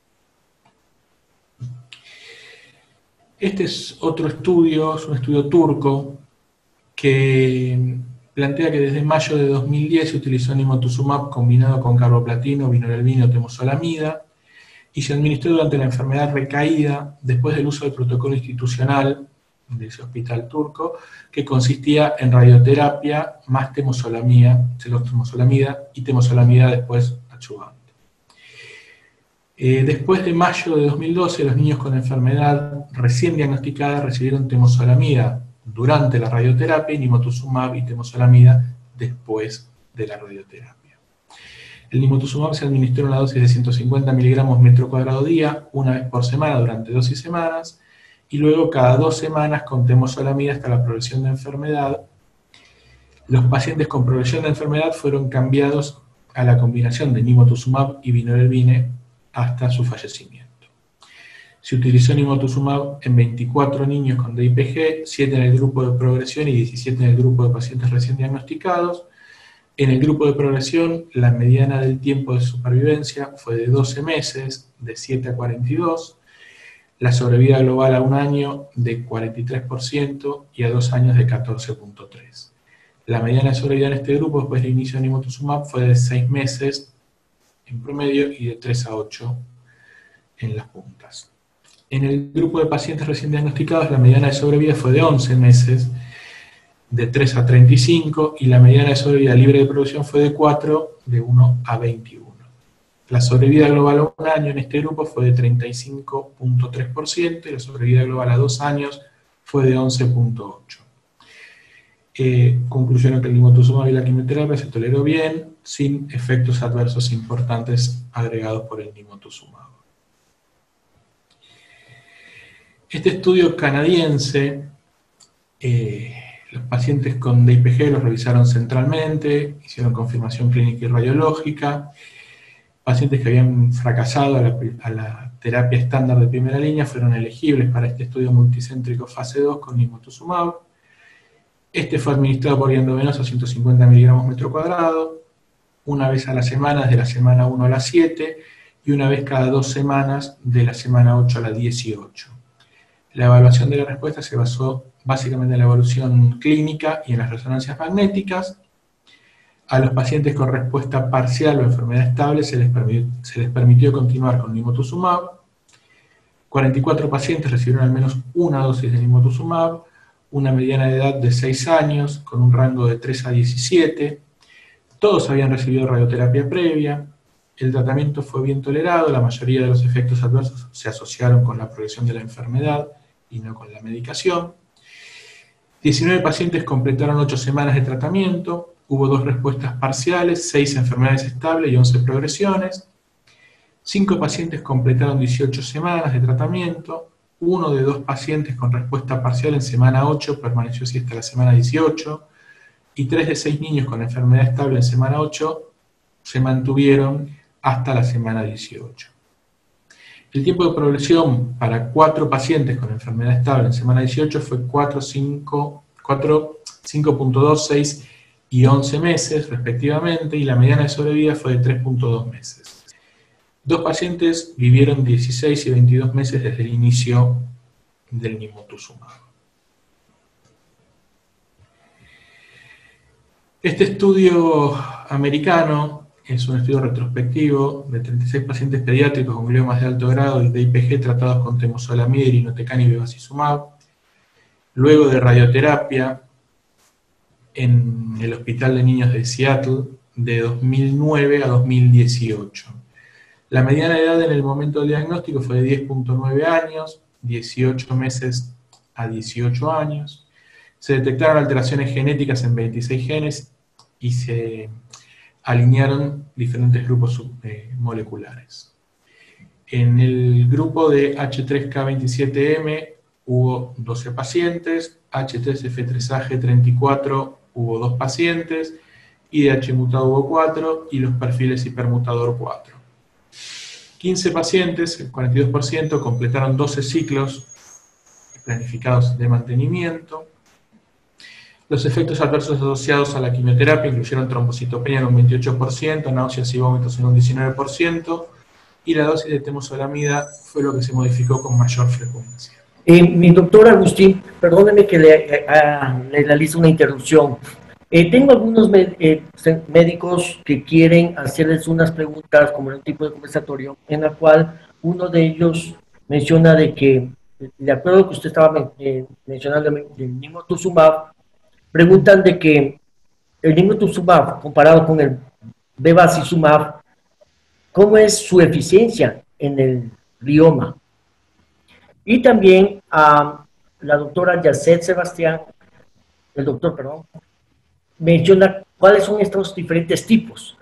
Este es otro estudio, es un estudio turco que plantea que desde mayo de dos mil diez se utilizó nivolumab combinado con carboplatino, vinorelbine o temozolomida y se administró durante la enfermedad recaída después del uso del protocolo institucional de ese hospital turco, que consistía en radioterapia más temozolomida, temozolomida y temozolomida después adyuvante. Eh, después de mayo de dos mil doce, los niños con enfermedad recién diagnosticada recibieron temozolomida durante la radioterapia y nivolumab y temozolomida después de la radioterapia. El nivolumab se administró en una dosis de ciento cincuenta miligramos metro cuadrado día, una vez por semana durante doce semanas, y luego cada dos semanas con temozolomida hasta la progresión de enfermedad. Los pacientes con progresión de enfermedad fueron cambiados a la combinación de nivolumab y vinorelbine hasta su fallecimiento. Se utilizó nivolumab en veinticuatro niños con D I P G, siete en el grupo de progresión y diecisiete en el grupo de pacientes recién diagnosticados. En el grupo de progresión, la mediana del tiempo de supervivencia fue de doce meses, de siete a cuarenta y dos, la sobrevida global a un año de cuarenta y tres por ciento y a dos años de catorce punto tres. La mediana de sobrevida en este grupo después del inicio de nivolumab fue de seis meses en promedio y de tres a ocho en las puntas. En el grupo de pacientes recién diagnosticados, la mediana de sobrevida fue de once meses, de tres a treinta y cinco, y la mediana de sobrevida libre de producción fue de cuatro, de uno a veintiuno. La sobrevida global a un año en este grupo fue de treinta y cinco punto tres por ciento y la sobrevida global a dos años fue de once punto ocho por ciento. Eh, concluyeron que el nivolumab y la quimioterapia se toleró bien, sin efectos adversos importantes agregados por el nivolumab. Este estudio canadiense, eh, los pacientes con D I P G los revisaron centralmente, hicieron confirmación clínica y radiológica. Pacientes que habían fracasado a la, a la terapia estándar de primera línea fueron elegibles para este estudio multicéntrico fase dos con nivolumab. Este fue administrado por vía endovenosa ciento cincuenta miligramos metro cuadrado, una vez a la semana, de la semana uno a la siete, y una vez cada dos semanas, de la semana ocho a la dieciocho. La evaluación de la respuesta se basó básicamente en la evolución clínica y en las resonancias magnéticas. A los pacientes con respuesta parcial o enfermedad estable se les permitió, se les permitió continuar con nivolumab. cuarenta y cuatro pacientes recibieron al menos una dosis de nivolumab, una mediana de edad de seis años, con un rango de tres a diecisiete. Todos habían recibido radioterapia previa. El tratamiento fue bien tolerado, la mayoría de los efectos adversos se asociaron con la progresión de la enfermedad y no con la medicación. diecinueve pacientes completaron ocho semanas de tratamiento, hubo dos respuestas parciales, seis enfermedades estables y once progresiones. cinco pacientes completaron dieciocho semanas de tratamiento, uno de dos pacientes con respuesta parcial en semana ocho permaneció así hasta la semana dieciocho, y tres de seis niños con enfermedad estable en semana ocho se mantuvieron hasta la semana dieciocho. El tiempo de progresión para cuatro pacientes con enfermedad estable en semana dieciocho fue cuatro, cinco punto dos, seis y once meses respectivamente, y la mediana de sobrevida fue de tres punto dos meses. Dos pacientes vivieron dieciséis y veintidós meses desde el inicio del nivolumab. Este estudio americano es un estudio retrospectivo de treinta y seis pacientes pediátricos con gliomas de alto grado y de I P G tratados con temozolomida, irinotecan y bevacizumab, luego de radioterapia en el Hospital de Niños de Seattle de dos mil nueve a dos mil dieciocho. La mediana edad en el momento del diagnóstico fue de diez punto nueve años, dieciocho meses a dieciocho años. Se detectaron alteraciones genéticas en veintiséis genes y se alinearon diferentes grupos eh, moleculares. En el grupo de H tres K veintisiete M hubo doce pacientes, H tres F tres A G treinta y cuatro hubo dos pacientes, I D H mutado hubo cuatro y los perfiles hipermutador cuatro. quince pacientes, el cuarenta y dos por ciento, completaron doce ciclos planificados de mantenimiento. Los efectos adversos asociados a la quimioterapia incluyeron trombocitopenia en un veintiocho por ciento, náuseas y vómitos en un diecinueve por ciento, y la dosis de temozolomida fue lo que se modificó con mayor frecuencia. Eh, mi doctor Agustín, perdóneme que le, a, le realice una interrupción. Eh, tengo algunos med, eh, médicos que quieren hacerles unas preguntas como en un tipo de conversatorio, en la cual uno de ellos menciona de que, de acuerdo a lo que usted estaba eh, mencionando del nimotuzumab, preguntan de que el nimotuzumab comparado con el bevacizumab, ¿cómo es su eficiencia en el glioma? Y también a la doctora Yacet Sebastián, el doctor, perdón, menciona cuáles son estos diferentes tipos.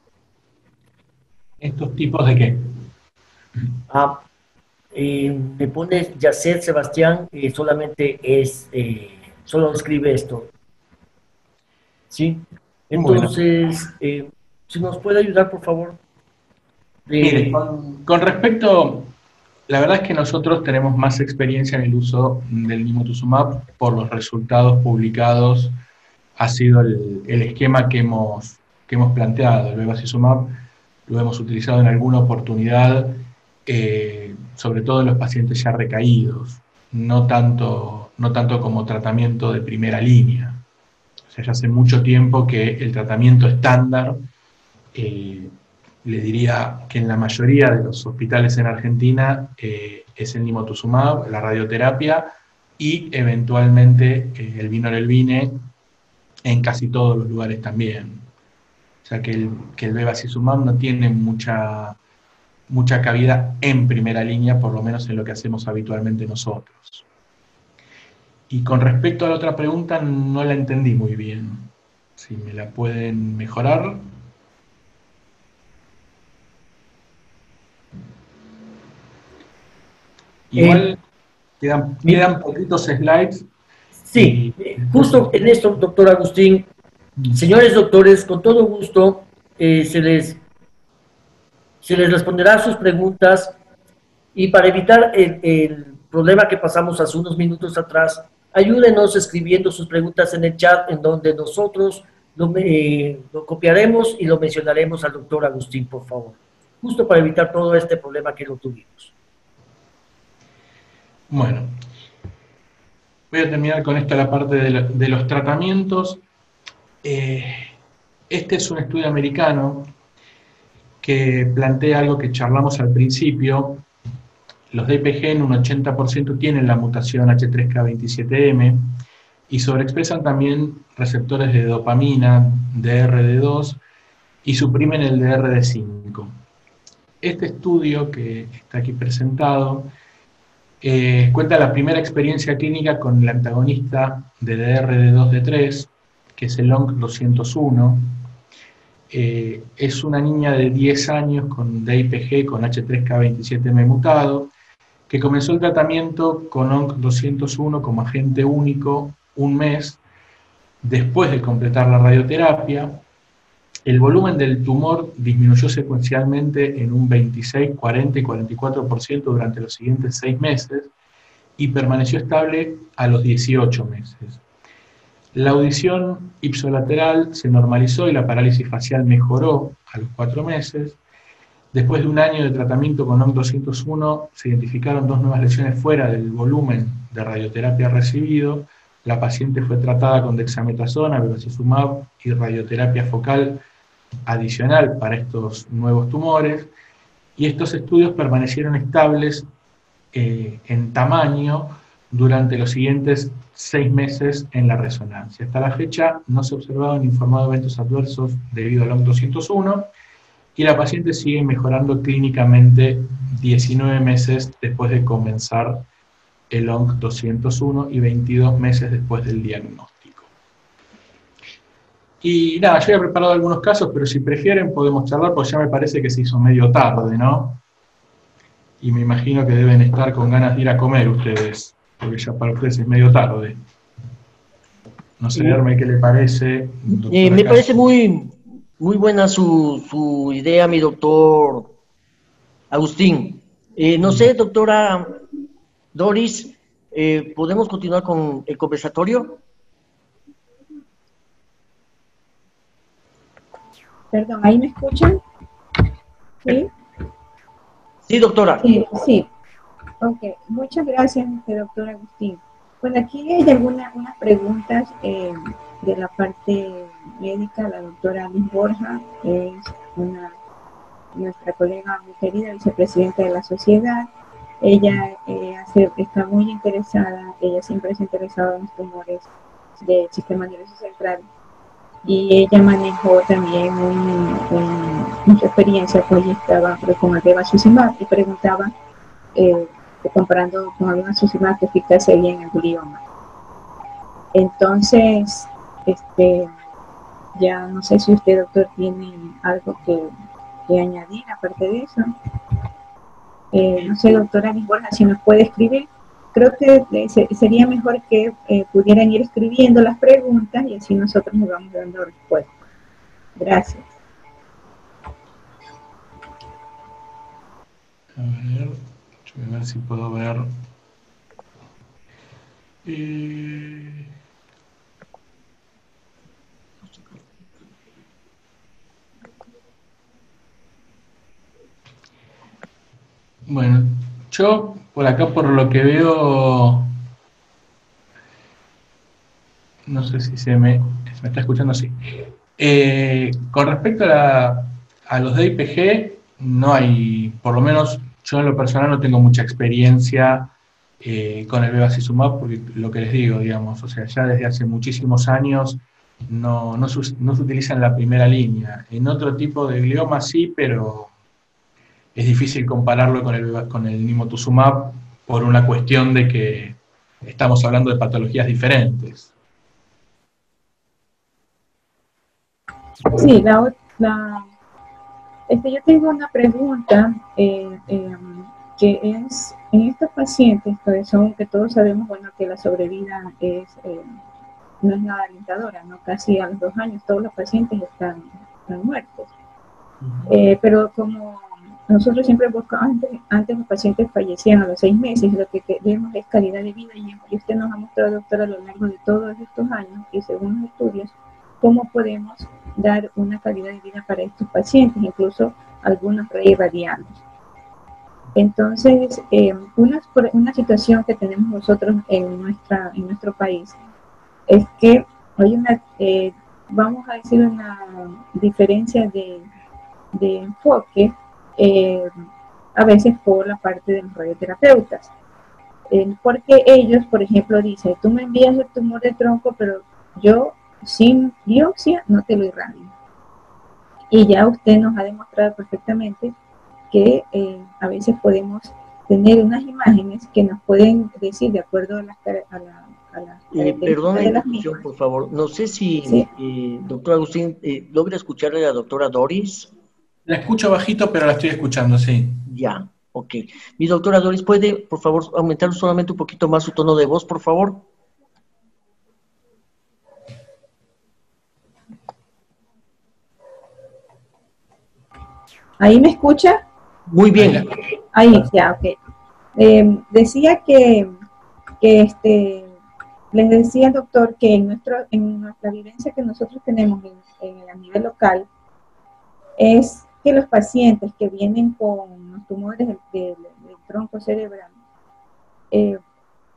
¿Estos tipos de qué? Ah, eh, me pone Yacet Sebastián, eh, solamente es, eh, solo escribe esto. ¿Sí? Entonces, bueno. eh, si nos puede ayudar, por favor. De... Mire, con, con respecto, la verdad es que nosotros tenemos más experiencia en el uso del nimotuzumab por los resultados publicados. Ha sido el, el esquema que hemos, que hemos planteado. El bevacizumab lo hemos utilizado en alguna oportunidad, eh, sobre todo en los pacientes ya recaídos, no tanto, no tanto como tratamiento de primera línea. O sea, ya hace mucho tiempo que el tratamiento estándar, eh, le diría que en la mayoría de los hospitales en Argentina, eh, es el nimotuzumab, la radioterapia y eventualmente eh, el vinorelbine, en casi todos los lugares también. O sea que el, que el bevacizumab no tiene mucha, mucha cabida en primera línea, por lo menos en lo que hacemos habitualmente nosotros. Y con respecto a la otra pregunta, no la entendí muy bien. Si me la pueden mejorar. Igual eh, quedan, quedan poquitos slides. Sí, justo en esto, doctor Agustín, señores doctores, con todo gusto eh, se, les, se les responderá a sus preguntas, y para evitar el, el problema que pasamos hace unos minutos atrás, ayúdenos escribiendo sus preguntas en el chat, en donde nosotros lo, eh, lo copiaremos y lo mencionaremos al doctor Agustín, por favor, justo para evitar todo este problema que lo tuvimos. Bueno. Voy a terminar con esto la parte de, lo, de los tratamientos. Eh, este es un estudio americano que plantea algo que charlamos al principio. Los D P G en un ochenta por ciento tienen la mutación H tres K veintisiete M y sobreexpresan también receptores de dopamina, D R D dos, y suprimen el D R D cinco. Este estudio que está aquí presentado Eh, cuenta la primera experiencia clínica con el antagonista de D R D dos D tres, que es el O N C doscientos uno. Eh, es una niña de diez años con D I P G con H tres K veintisiete M mutado, que comenzó el tratamiento con O N C doscientos uno como agente único un mes después de completar la radioterapia. El volumen del tumor disminuyó secuencialmente en un veintiséis, cuarenta y cuarenta y cuatro por ciento durante los siguientes seis meses y permaneció estable a los dieciocho meses. La audición ipsolateral se normalizó y la parálisis facial mejoró a los cuatro meses. Después de un año de tratamiento con O N C doscientos uno, se identificaron dos nuevas lesiones fuera del volumen de radioterapia recibido, La paciente fue tratada con dexametasona, bevacizumab y radioterapia focal adicional para estos nuevos tumores, y estos estudios permanecieron estables eh, en tamaño durante los siguientes seis meses en la resonancia. Hasta la fecha no se observaron ni informado eventos adversos debido al O N C doscientos uno, y la paciente sigue mejorando clínicamente diecinueve meses después de comenzar el O N C doscientos uno y veintidós meses después del diagnóstico. Y nada, yo había preparado algunos casos, pero si prefieren podemos charlar, porque ya me parece que se hizo medio tarde, ¿no? Y me imagino que deben estar con ganas de ir a comer ustedes, porque ya para ustedes es medio tarde. No sé, Herme, ¿qué le parece? Eh, me parece muy, muy buena su, su idea, mi doctor Agustín. Eh, no sé, doctora Doris, eh, ¿podemos continuar con el conversatorio? Perdón, ¿ahí me escuchan? ¿Sí? Sí, doctora. Sí, sí. Ok, muchas gracias, doctor Agustín. Bueno, aquí hay algunas unas preguntas eh, de la parte médica. La doctora Liz Borja es una, nuestra colega muy querida, vicepresidenta de la sociedad. Ella eh, hace, está muy interesada, ella siempre se ha interesado en los tumores del sistema nervioso central, y ella manejó también un, un, mucha experiencia, pues ella estaba con el bevacizumab y preguntaba, eh, comparando con alguna bevacizumab, que eficacia había en el glioma. Entonces, este, ya no sé si usted, doctor, tiene algo que, que añadir aparte de eso. Eh, no sé, doctora Borja, si nos puede escribir. Creo que eh, se, sería mejor que eh, pudieran ir escribiendo las preguntas y así nosotros nos vamos dando respuestas. Gracias. A ver, yo voy a ver si puedo ver. Eh... Bueno, yo por acá, por lo que veo, no sé si se me, se me está escuchando así. Eh, con respecto a, la, a los D I P G, no hay, por lo menos yo en lo personal no tengo mucha experiencia eh, con el bevacizumab, porque lo que les digo, digamos, o sea, ya desde hace muchísimos años no, no, se, no se utiliza en la primera línea. En otro tipo de glioma sí, pero es difícil compararlo con el, con el nimotuzumab por una cuestión de que estamos hablando de patologías diferentes. Sí, la, la, este, yo tengo una pregunta eh, eh, que es, en estos pacientes, que son, que todos sabemos, bueno, que la sobrevida es, eh, no es nada alentadora, ¿no? Casi a los dos años todos los pacientes están, están muertos. Eh, pero como nosotros siempre buscamos, antes, antes los pacientes fallecían a los seis meses, lo que queremos es calidad de vida, y usted nos ha mostrado, doctora, a lo largo de todos estos años, y según los estudios, cómo podemos dar una calidad de vida para estos pacientes, incluso algunos reirradiados. Entonces, eh, una, una situación que tenemos nosotros en, nuestra, en nuestro país es que hay una, eh, vamos a decir, una diferencia de, de enfoque, eh, a veces por la parte de los radioterapeutas. Eh, porque ellos, por ejemplo, dicen, tú me envías el tumor de tronco, pero yo sin biopsia no te lo irradio. Y ya usted nos ha demostrado perfectamente que eh, a veces podemos tener unas imágenes que nos pueden decir, de acuerdo a las a la, a la eh, perdón la interrupción, por favor. No sé si, sí. eh, doctor Agustín, eh, ¿logra escucharle a la doctora Doris? La escucho bajito, pero la estoy escuchando, sí. Ya, ok. Mi doctora Doris, ¿puede, por favor, aumentar solamente un poquito más su tono de voz, por favor? ¿Ahí me escucha? Muy bien. Ahí, ya, ok. Eh, decía que, que este, les decía el doctor que en, nuestro, en nuestra vivencia que nosotros tenemos en, en, a nivel local, es que los pacientes que vienen con los tumores del, del, del tronco cerebral, eh,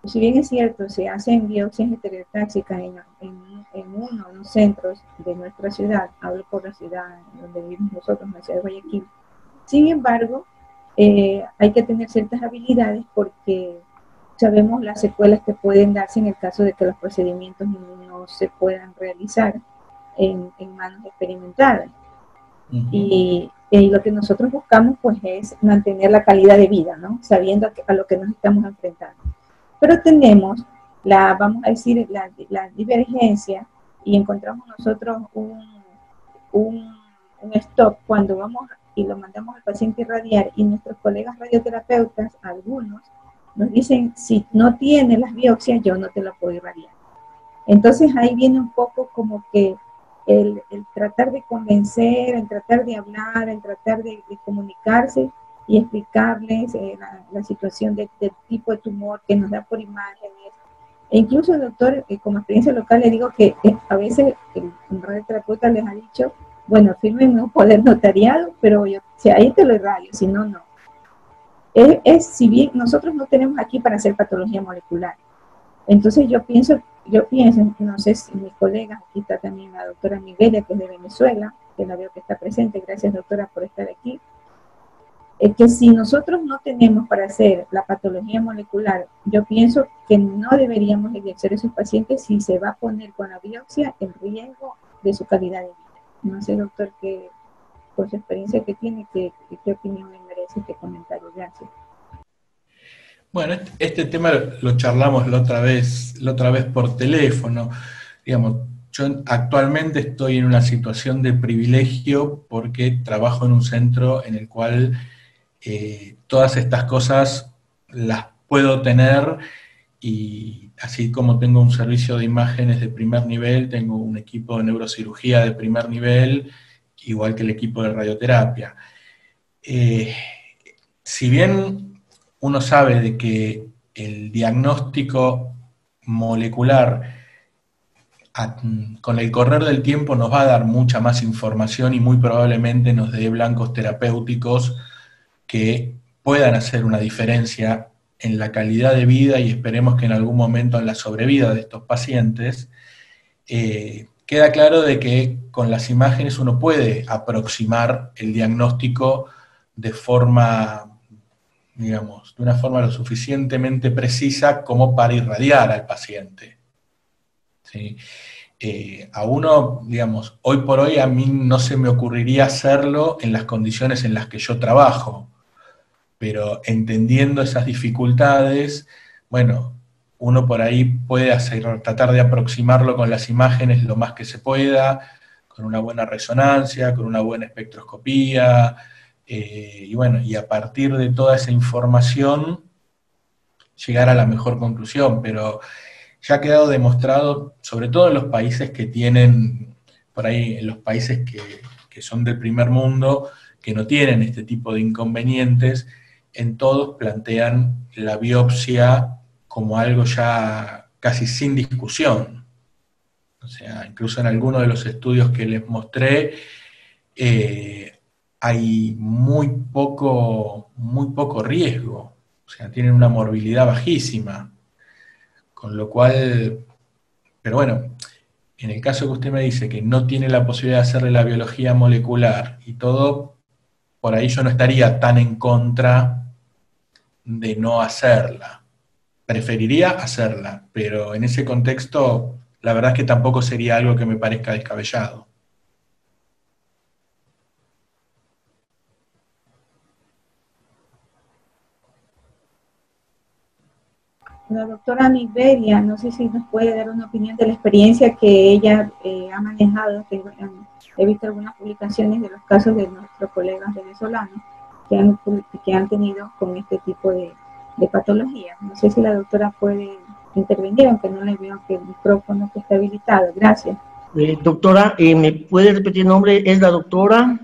Si bien es cierto, se hacen biopsias estereotáxicas en, en, en uno de los centros de nuestra ciudad, hablo por la ciudad donde vivimos nosotros, en la ciudad de Guayaquil. Sin embargo, eh, hay que tener ciertas habilidades porque sabemos las secuelas que pueden darse en el caso de que los procedimientos no se puedan realizar en, en manos experimentadas. Uh-huh. Y, y lo que nosotros buscamos pues es mantener la calidad de vida, ¿no? Sabiendo a, que, a lo que nos estamos enfrentando. Pero tenemos la, vamos a decir, la, la divergencia y encontramos nosotros un, un, un stop cuando vamos y lo mandamos al paciente irradiar y nuestros colegas radioterapeutas, algunos, nos dicen, si no tiene las biopsias, yo no te la puedo irradiar. Entonces ahí viene un poco como que el, el tratar de convencer, el tratar de hablar, el tratar de, de comunicarse y explicarles eh, la, la situación de, del tipo de tumor que nos da por imágenes. E incluso el doctor, eh, como experiencia local, le digo que eh, a veces el, el radioterapeuta les ha dicho, bueno, firmen un poder notariado, pero yo, si ahí te lo irradio, si no, no. Es, es, si bien nosotros no tenemos aquí para hacer patología molecular, entonces yo pienso, yo pienso, no sé si mis colegas, aquí está también la doctora Miguelia, que es de Venezuela, que la veo que está presente, gracias doctora por estar aquí, es que si nosotros no tenemos para hacer la patología molecular, yo pienso que no deberíamos evitar a esos pacientes si se va a poner con la biopsia el riesgo de su calidad de vida. No sé, doctor, que por su experiencia que tiene, ¿qué, qué opinión le merece este comentario? Gracias. Bueno, este, este tema lo charlamos la otra vez, la otra vez por teléfono. Digamos, yo actualmente estoy en una situación de privilegio porque trabajo en un centro en el cual eh, todas estas cosas las puedo tener, y así como tengo un servicio de imágenes de primer nivel, tengo un equipo de neurocirugía de primer nivel, igual que el equipo de radioterapia. Eh, si bien uno sabe de que el diagnóstico molecular a, con el correr del tiempo nos va a dar mucha más información y muy probablemente nos dé blancos terapéuticos que puedan hacer una diferencia en la calidad de vida y esperemos que en algún momento en la sobrevida de estos pacientes, eh, queda claro de que con las imágenes uno puede aproximar el diagnóstico de forma, digamos, de una forma lo suficientemente precisa como para irradiar al paciente. ¿Sí? Eh, a uno, digamos, hoy por hoy a mí no se me ocurriría hacerlo en las condiciones en las que yo trabajo, pero entendiendo esas dificultades, bueno, uno por ahí puede hacer, tratar de aproximarlo con las imágenes lo más que se pueda, con una buena resonancia, con una buena espectroscopía, eh, y bueno, y a partir de toda esa información llegar a la mejor conclusión, pero ya ha quedado demostrado, sobre todo en los países que tienen, por ahí en los países que, que son del primer mundo, que no tienen este tipo de inconvenientes, en todos plantean la biopsia como algo ya casi sin discusión. O sea, incluso en algunos de los estudios que les mostré, eh, hay muy poco, muy poco riesgo. O sea, tienen una morbilidad bajísima. Con lo cual, pero bueno, en el caso que usted me dice que no tiene la posibilidad de hacerle la biología molecular y todo, por ahí yo no estaría tan en contra de no hacerla. Preferiría hacerla, pero en ese contexto, la verdad es que tampoco sería algo que me parezca descabellado. La doctora Migbelia, no sé si nos puede dar una opinión de la experiencia que ella eh, ha manejado. Tengo, he visto algunas publicaciones de los casos de nuestros colegas venezolanos que han, que han tenido con este tipo de, de patologías. No sé si la doctora puede intervenir, aunque no le veo que el micrófono que está habilitado. Gracias. Eh, doctora, eh, ¿me puede repetir el nombre? ¿Es la doctora?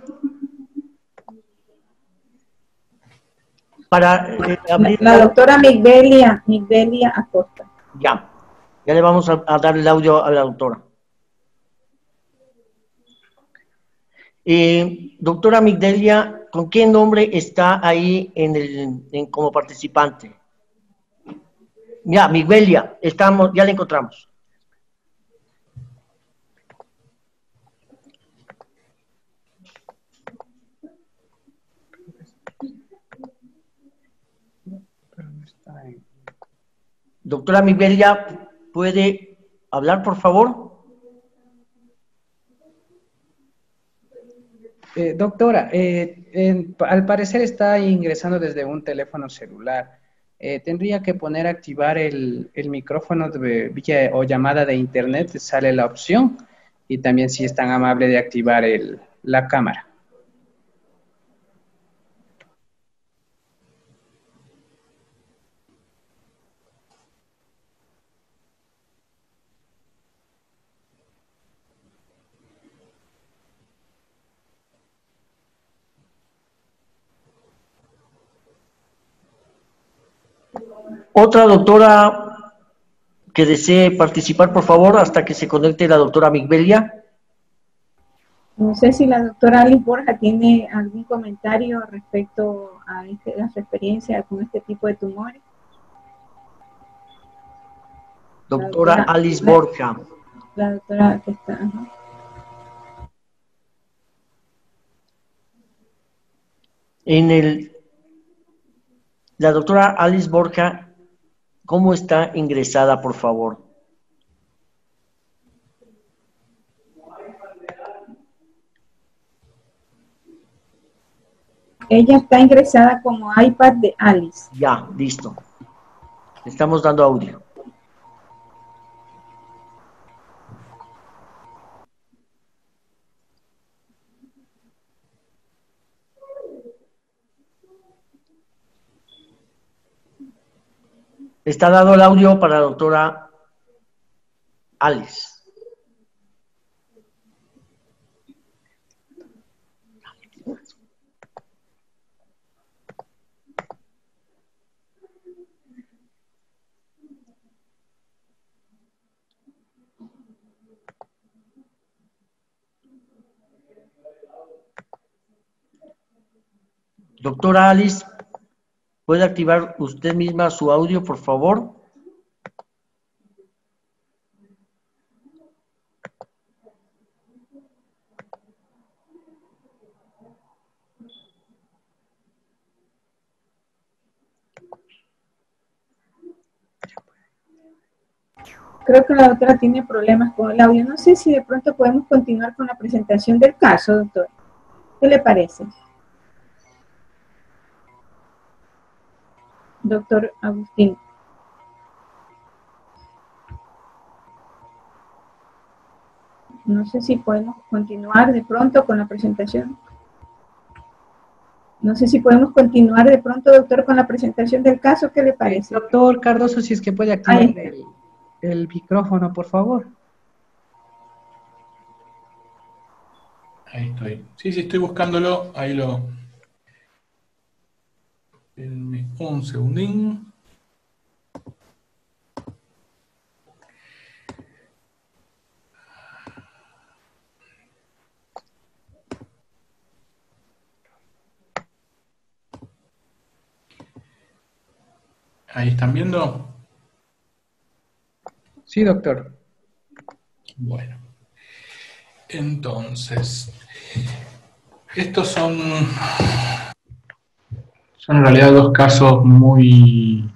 Para, eh, abrir la, la doctora Migbelia, Migbelia Acosta. Ya, ya le vamos a, a dar el audio a la doctora. Eh, doctora Migbelia, ¿con qué nombre está ahí en el, en, como participante? Ya, Miguelia, estamos, ya la encontramos. Doctora Miguelia, ¿puede hablar, por favor? Eh, doctora, eh, en- al parecer está ingresando desde un teléfono celular. Eh, tendría que poner a activar el, el micrófono de vía o llamada de internet, sale la opción, y también si es tan amable de activar el, la cámara. Otra doctora que desee participar, por favor, hasta que se conecte la doctora Miguelia. No sé si la doctora Alice Borja tiene algún comentario respecto a, este, a su experiencia con este tipo de tumores. Doctora La doctora, Alice la, Borja. la doctora que está. Ajá. En el, la doctora Alice Borja, ¿cómo está ingresada, por favor? Ella está ingresada como iPad de Alice. Ya, listo. Estamos dando audio. Está dado el audio para la doctora Alice. Doctora Alice, ¿puede activar usted misma su audio, por favor? Creo que la doctora tiene problemas con el audio. No sé si de pronto podemos continuar con la presentación del caso, doctor. ¿Qué le parece? Doctor Agustín. No sé si podemos continuar de pronto con la presentación. No sé si podemos continuar de pronto, doctor, con la presentación del caso. ¿Qué le parece? Eh, doctor Cardoso, si es que puede activar Ahí. el, el micrófono, por favor. Ahí estoy. Sí, sí, estoy buscándolo. Ahí lo... Espérenme un segundín. Ahí están viendo. Sí, doctor. Bueno. Entonces, estos son, son en realidad dos casos muy,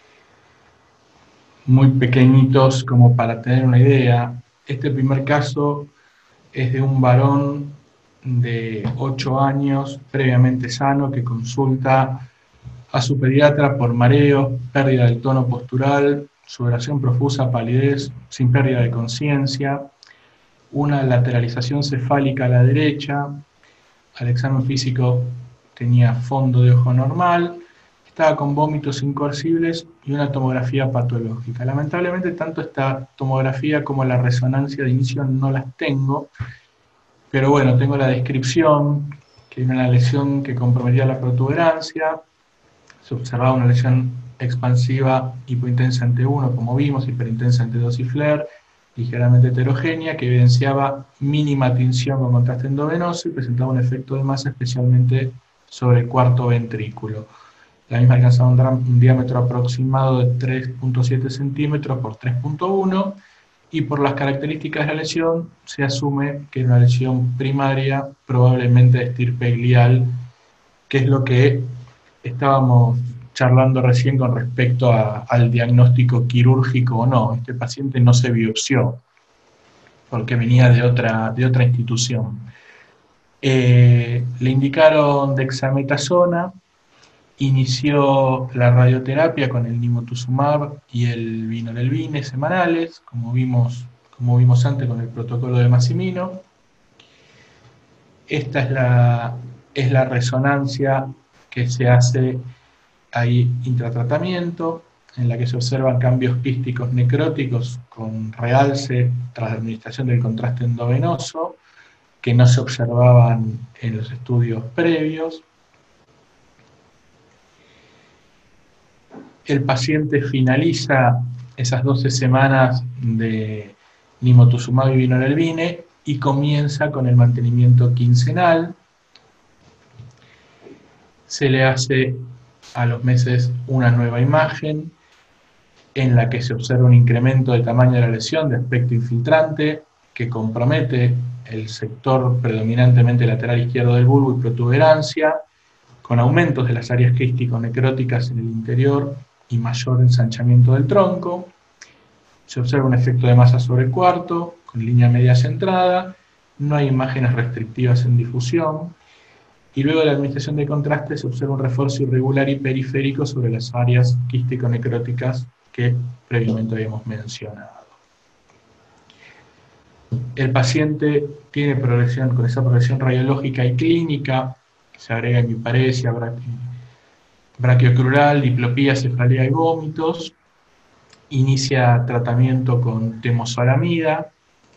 muy pequeñitos como para tener una idea. Este primer caso es de un varón de ocho años, previamente sano, que consulta a su pediatra por mareos, pérdida del tono postural, sudoración profusa, palidez, sin pérdida de conciencia, una lateralización cefálica a la derecha, al examen físico tenía fondo de ojo normal, estaba con vómitos incoercibles y una tomografía patológica. Lamentablemente tanto esta tomografía como la resonancia de inicio no las tengo, pero bueno, tengo la descripción, que era una lesión que comprometía la protuberancia, se observaba una lesión expansiva hipointensa ante uno, como vimos, hiperintensa ante dos y flare, ligeramente heterogénea, que evidenciaba mínima tinción con contraste endovenoso y presentaba un efecto de masa especialmente sobre el cuarto ventrículo. La misma alcanzaba un, un diámetro aproximado de tres punto siete centímetros por tres punto uno, y por las características de la lesión se asume que es una lesión primaria, probablemente de estirpe glial, que es lo que estábamos charlando recién con respecto a, al diagnóstico quirúrgico o no. Este paciente no se biopsió, porque venía de otra, de otra institución. Eh, le indicaron dexametasona, inició la radioterapia con el nimotuzumab y el vinorelbine semanales, como vimos, como vimos antes con el protocolo de Massimino. Esta es la, es la resonancia que se hace ahí intratratamiento, en la que se observan cambios quísticos necróticos con realce tras la administración del contraste endovenoso, que no se observaban en los estudios previos. El paciente finaliza esas doce semanas de nimotuzumab y vinorelbine y comienza con el mantenimiento quincenal. Se le hace a los meses una nueva imagen en la que se observa un incremento de tamaño de la lesión de aspecto infiltrante que compromete el sector predominantemente lateral izquierdo del bulbo y protuberancia, con aumentos de las áreas quístico-necróticas en el interior y mayor ensanchamiento del tronco. Se observa un efecto de masa sobre el cuarto, con línea media centrada, no hay imágenes restrictivas en difusión, y luego de la administración de contraste se observa un refuerzo irregular y periférico sobre las áreas quístico-necróticas que previamente habíamos mencionado. El paciente tiene progresión, con esa progresión radiológica y clínica, se agrega hemiparesia, brachiocrural, diplopía, cefalea y vómitos. Inicia tratamiento con temozolomida.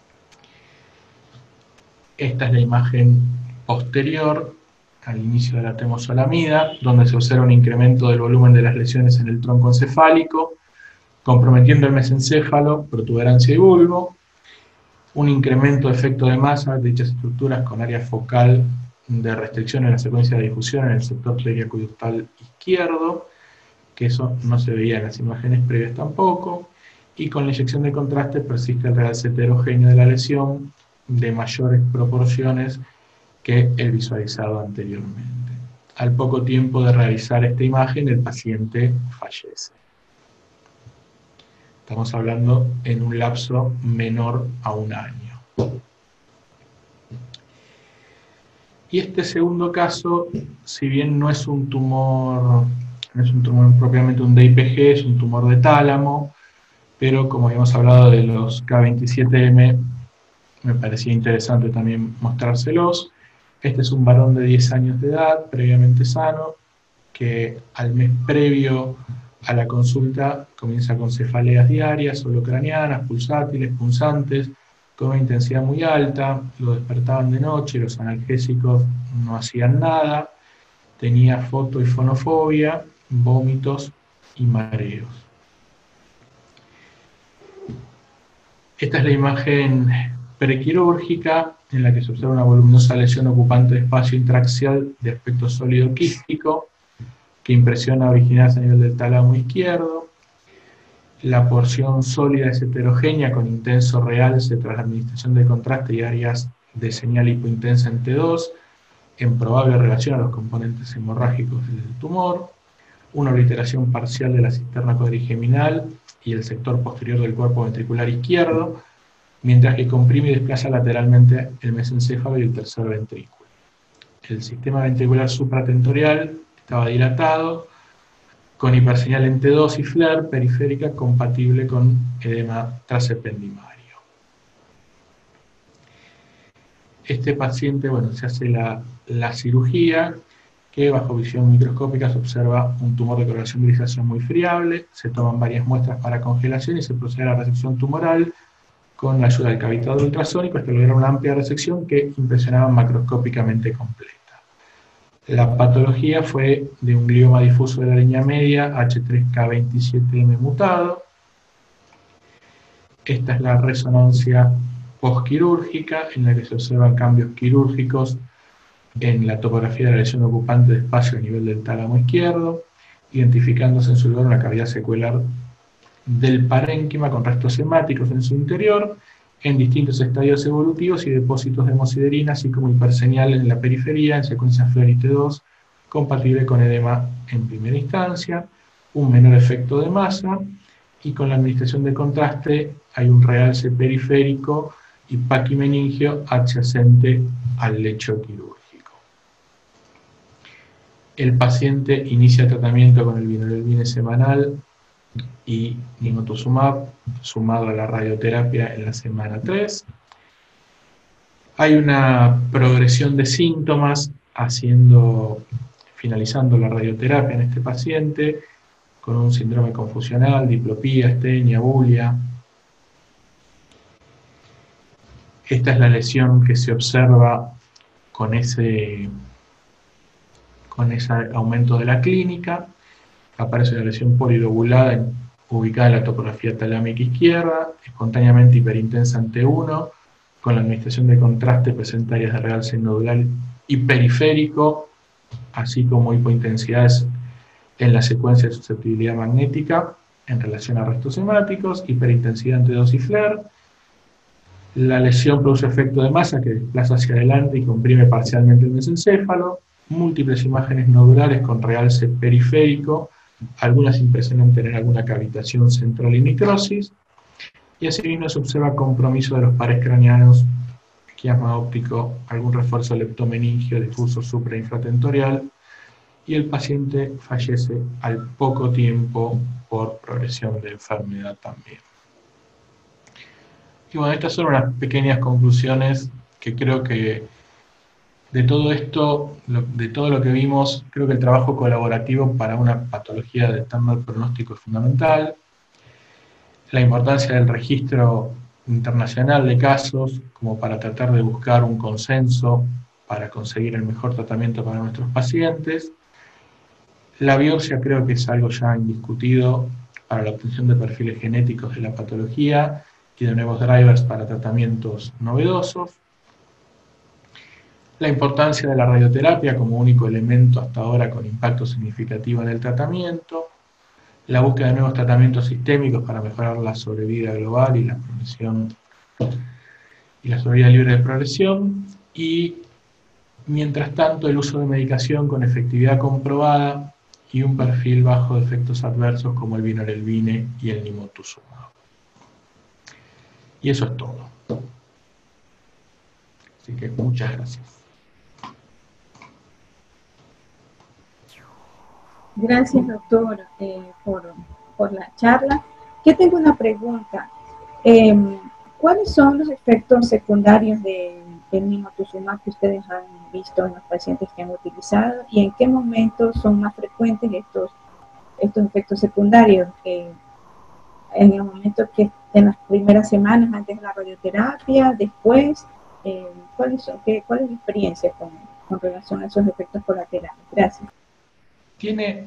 Esta es la imagen posterior al inicio de la temozolomida, donde se observa un incremento del volumen de las lesiones en el tronco encefálico, comprometiendo el mesencéfalo, protuberancia y bulbo, un incremento de efecto de masa de dichas estructuras con área focal de restricción en la secuencia de difusión en el sector periacuductal izquierdo, que eso no se veía en las imágenes previas tampoco, y con la inyección de contraste persiste el realce heterogéneo de la lesión de mayores proporciones que el visualizado anteriormente. Al poco tiempo de realizar esta imagen, el paciente fallece. Estamos hablando en un lapso menor a un año. Y este segundo caso, si bien no es un tumor, no es un tumor propiamente un D I P G, es un tumor de tálamo, pero como habíamos hablado de los K veintisiete M, me parecía interesante también mostrárselos. Este es un varón de diez años de edad, previamente sano, que al mes previo a la consulta comienza con cefaleas diarias, holocranianas, pulsátiles, punzantes, con una intensidad muy alta, lo despertaban de noche, los analgésicos no hacían nada, tenía foto y fonofobia, vómitos y mareos. Esta es la imagen prequirúrgica, en la que se observa una voluminosa lesión ocupante de espacio intraaxial de aspecto sólido quístico, que impresiona originarse a nivel del tálamo izquierdo. La porción sólida es heterogénea con intenso realce tras la administración de contraste y áreas de señal hipointensa en T dos, en probable relación a los componentes hemorrágicos del tumor, una obliteración parcial de la cisterna cuadrigeminal y el sector posterior del cuerpo ventricular izquierdo, mientras que comprime y desplaza lateralmente el mesencéfalo y el tercer ventrículo. El sistema ventricular supratentorial estaba dilatado, con hiperseñal en T dos y flare periférica compatible con edema trasependimario. Este paciente, bueno, se hace la, la cirugía, que bajo visión microscópica se observa un tumor de coloración grisácea muy friable, se toman varias muestras para congelación y se procede a la resección tumoral con la ayuda del cavitador ultrasónico hasta lograr una amplia resección que impresionaba macroscópicamente completa. La patología fue de un glioma difuso de la línea media, H tres K veintisiete M mutado. Esta es la resonancia postquirúrgica, en la que se observan cambios quirúrgicos en la topografía de la lesión ocupante de espacio a nivel del tálamo izquierdo, identificándose en su lugar una cavidad secuelar del parénquima con restos hemáticos en su interior, en distintos estadios evolutivos y depósitos de hemosiderina, así como hiperseñal en la periferia, en secuencia Fleury T dos, compatible con edema en primera instancia, un menor efecto de masa, y con la administración de contraste hay un realce periférico y paquimeningio adyacente al lecho quirúrgico. El paciente inicia tratamiento con el vinorelbine semanal y nimotuzumab sumado a la radioterapia en la semana tres. Hay una progresión de síntomas haciendo, finalizando la radioterapia en este paciente con un síndrome confusional, diplopía, astenia, bulia. Esta es la lesión que se observa con ese, con ese aumento de la clínica. Aparece una lesión polilobulada ubicada en la topografía talámica izquierda, espontáneamente hiperintensa en T uno, con la administración de contraste presenta áreas de realce nodular y periférico, así como hipointensidades en la secuencia de susceptibilidad magnética en relación a restos hemáticos, hiperintensidad ante dos y flare. La lesión produce efecto de masa que desplaza hacia adelante y comprime parcialmente el mesencéfalo, múltiples imágenes nodulares con realce periférico, algunas impresionan tener alguna cavitación central y necrosis, y asimismo se observa compromiso de los pares craneanos, quiasma óptico, algún refuerzo leptomeningio difuso suprainfratentorial, y el paciente fallece al poco tiempo por progresión de enfermedad también. Y bueno, estas son unas pequeñas conclusiones que creo que de todo esto, de todo lo que vimos, creo que el trabajo colaborativo para una patología de tan mal pronóstico es fundamental. La importancia del registro internacional de casos, como para tratar de buscar un consenso para conseguir el mejor tratamiento para nuestros pacientes. La biopsia creo que es algo ya indiscutido para la obtención de perfiles genéticos de la patología y de nuevos drivers para tratamientos novedosos. La importancia de la radioterapia como único elemento hasta ahora con impacto significativo en el tratamiento. La búsqueda de nuevos tratamientos sistémicos para mejorar la sobrevida global y la progresión y la sobrevida libre de progresión. Y, mientras tanto, el uso de medicación con efectividad comprobada y un perfil bajo de efectos adversos como el vinorelbine y el nimotuzumab. Y eso es todo. Así que muchas gracias. Gracias, doctor, eh, por, por la charla. Yo tengo una pregunta. Eh, ¿Cuáles son los efectos secundarios de, del nimotuzumab que ustedes han visto en los pacientes que han utilizado y en qué momentos son más frecuentes estos, estos efectos secundarios? Eh, en el momento que en las primeras semanas antes de la radioterapia, después, eh, ¿cuáles son, qué, ¿cuál es la experiencia con, con relación a esos efectos colaterales? Gracias. Tiene,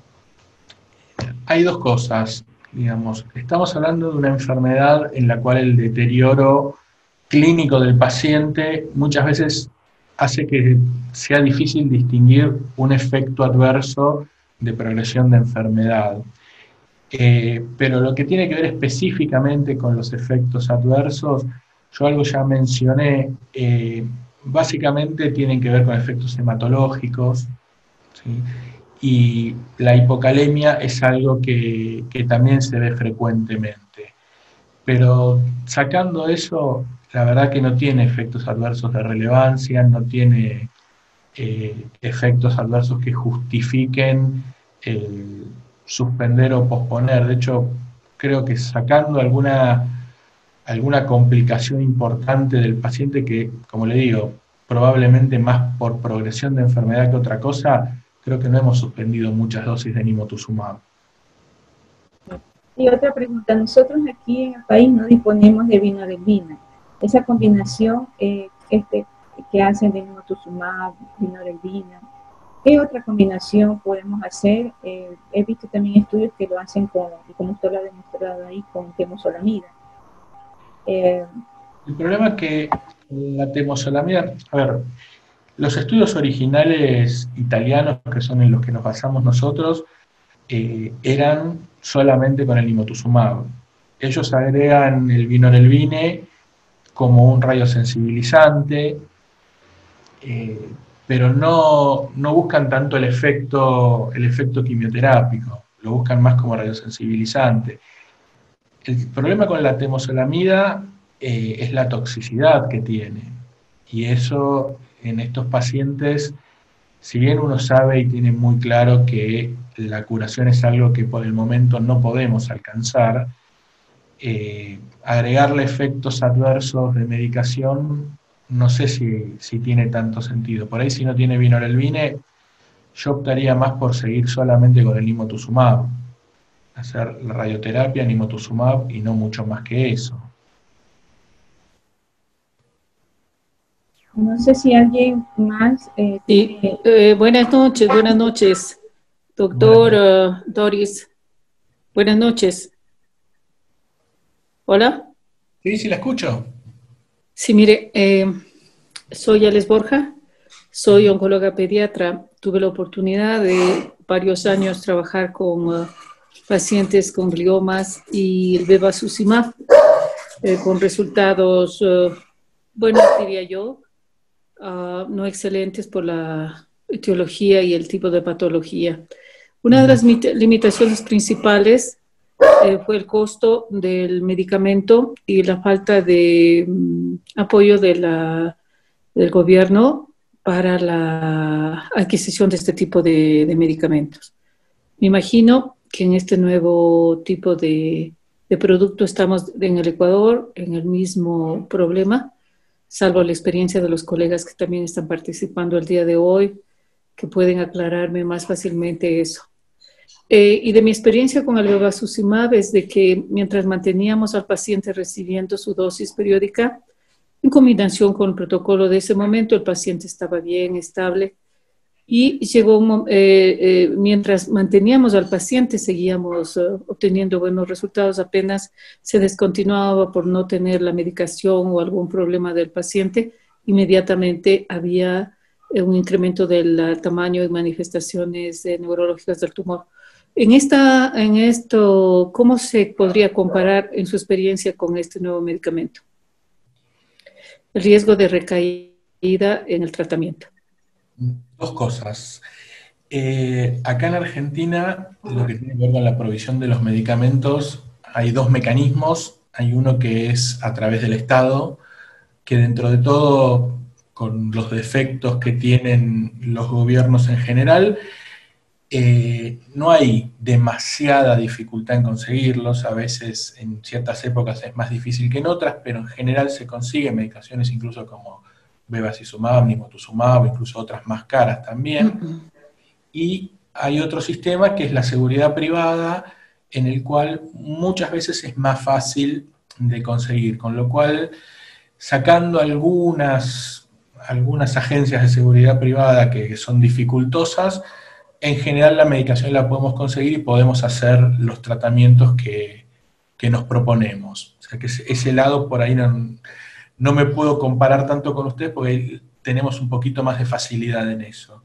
hay dos cosas, digamos. Estamos hablando de una enfermedad en la cual el deterioro clínico del paciente muchas veces hace que sea difícil distinguir un efecto adverso de progresión de enfermedad. Eh, pero lo que tiene que ver específicamente con los efectos adversos, yo algo ya mencioné, eh, básicamente tienen que ver con efectos hematológicos, ¿sí? Y la hipocalemia es algo que, que también se ve frecuentemente. Pero sacando eso, la verdad que no tiene efectos adversos de relevancia, no tiene eh, efectos adversos que justifiquen el suspender o posponer. De hecho, creo que sacando alguna, alguna complicación importante del paciente que, como le digo, probablemente más por progresión de enfermedad que otra cosa, creo que no hemos suspendido muchas dosis de nimotuzumab. Y otra pregunta, nosotros aquí en el país no disponemos de vinorelbina. Esa combinación eh, este, que hacen de nimotuzumab, vinorelbina, ¿qué otra combinación podemos hacer? Eh, he visto también estudios que lo hacen con, como usted lo ha demostrado ahí, con temozolamida. Eh, el problema es que la temozolamida, a ver, los estudios originales italianos, que son en los que nos basamos nosotros, eh, eran solamente con el nimotuzumab. Ellos agregan el vinorelbine como un radiosensibilizante, eh, pero no, no buscan tanto el efecto, el efecto quimioterápico, lo buscan más como radiosensibilizante. El problema con la temozolamida eh, es la toxicidad que tiene, y eso en estos pacientes, si bien uno sabe y tiene muy claro que la curación es algo que por el momento no podemos alcanzar, eh, agregarle efectos adversos de medicación, no sé si, si tiene tanto sentido. Por ahí, si no tiene vinorelbine, yo optaría más por seguir solamente con el nimotuzumab, hacer la radioterapia, nimotuzumab y no mucho más que eso. No sé si alguien más eh, Sí, tiene... eh, buenas noches, buenas noches, doctor Bueno, uh, Doris. Buenas noches. Hola. sí, sí, la escucho. Sí, mire, eh, soy Alex Borja, soy oncóloga pediatra. Tuve la oportunidad de varios años trabajar con uh, pacientes con gliomas y el bevacizumab, eh, con resultados, uh, buenos diría yo, uh, no excelentes por la etiología y el tipo de patología. Una de las limitaciones principales eh, fue el costo del medicamento y la falta de um, apoyo de la, del gobierno para la adquisición de este tipo de, de medicamentos. Me imagino que en este nuevo tipo de, de producto estamos en el Ecuador en el mismo problema, salvo la experiencia de los colegas que también están participando el día de hoy, que pueden aclararme más fácilmente eso. Eh, y de mi experiencia con el bevacizumab es de que mientras manteníamos al paciente recibiendo su dosis periódica, en combinación con el protocolo de ese momento, el paciente estaba bien, estable, y llegó un, eh, eh, mientras manteníamos al paciente, seguíamos uh, obteniendo buenos resultados, apenas se descontinuaba por no tener la medicación o algún problema del paciente, inmediatamente había eh, un incremento del uh, tamaño y manifestaciones eh, neurológicas del tumor. En, esta, en esto, ¿cómo se podría comparar en su experiencia con este nuevo medicamento? El riesgo de recaída en el tratamiento. Dos cosas. Eh, acá en Argentina, lo que tiene que ver con la provisión de los medicamentos, hay dos mecanismos. Hay uno que es a través del Estado, que dentro de todo, con los defectos que tienen los gobiernos en general, eh, no hay demasiada dificultad en conseguirlos. A veces en ciertas épocas es más difícil que en otras, pero en general se consiguen medicaciones incluso como bevacizumab, nimotuzumab, incluso otras más caras también. Uh-huh. Y hay otro sistema que es la seguridad privada, en el cual muchas veces es más fácil de conseguir, con lo cual, sacando algunas, algunas agencias de seguridad privada que son dificultosas, en general la medicación la podemos conseguir y podemos hacer los tratamientos que, que nos proponemos. O sea que ese lado por ahí no, no me puedo comparar tanto con ustedes porque tenemos un poquito más de facilidad en eso.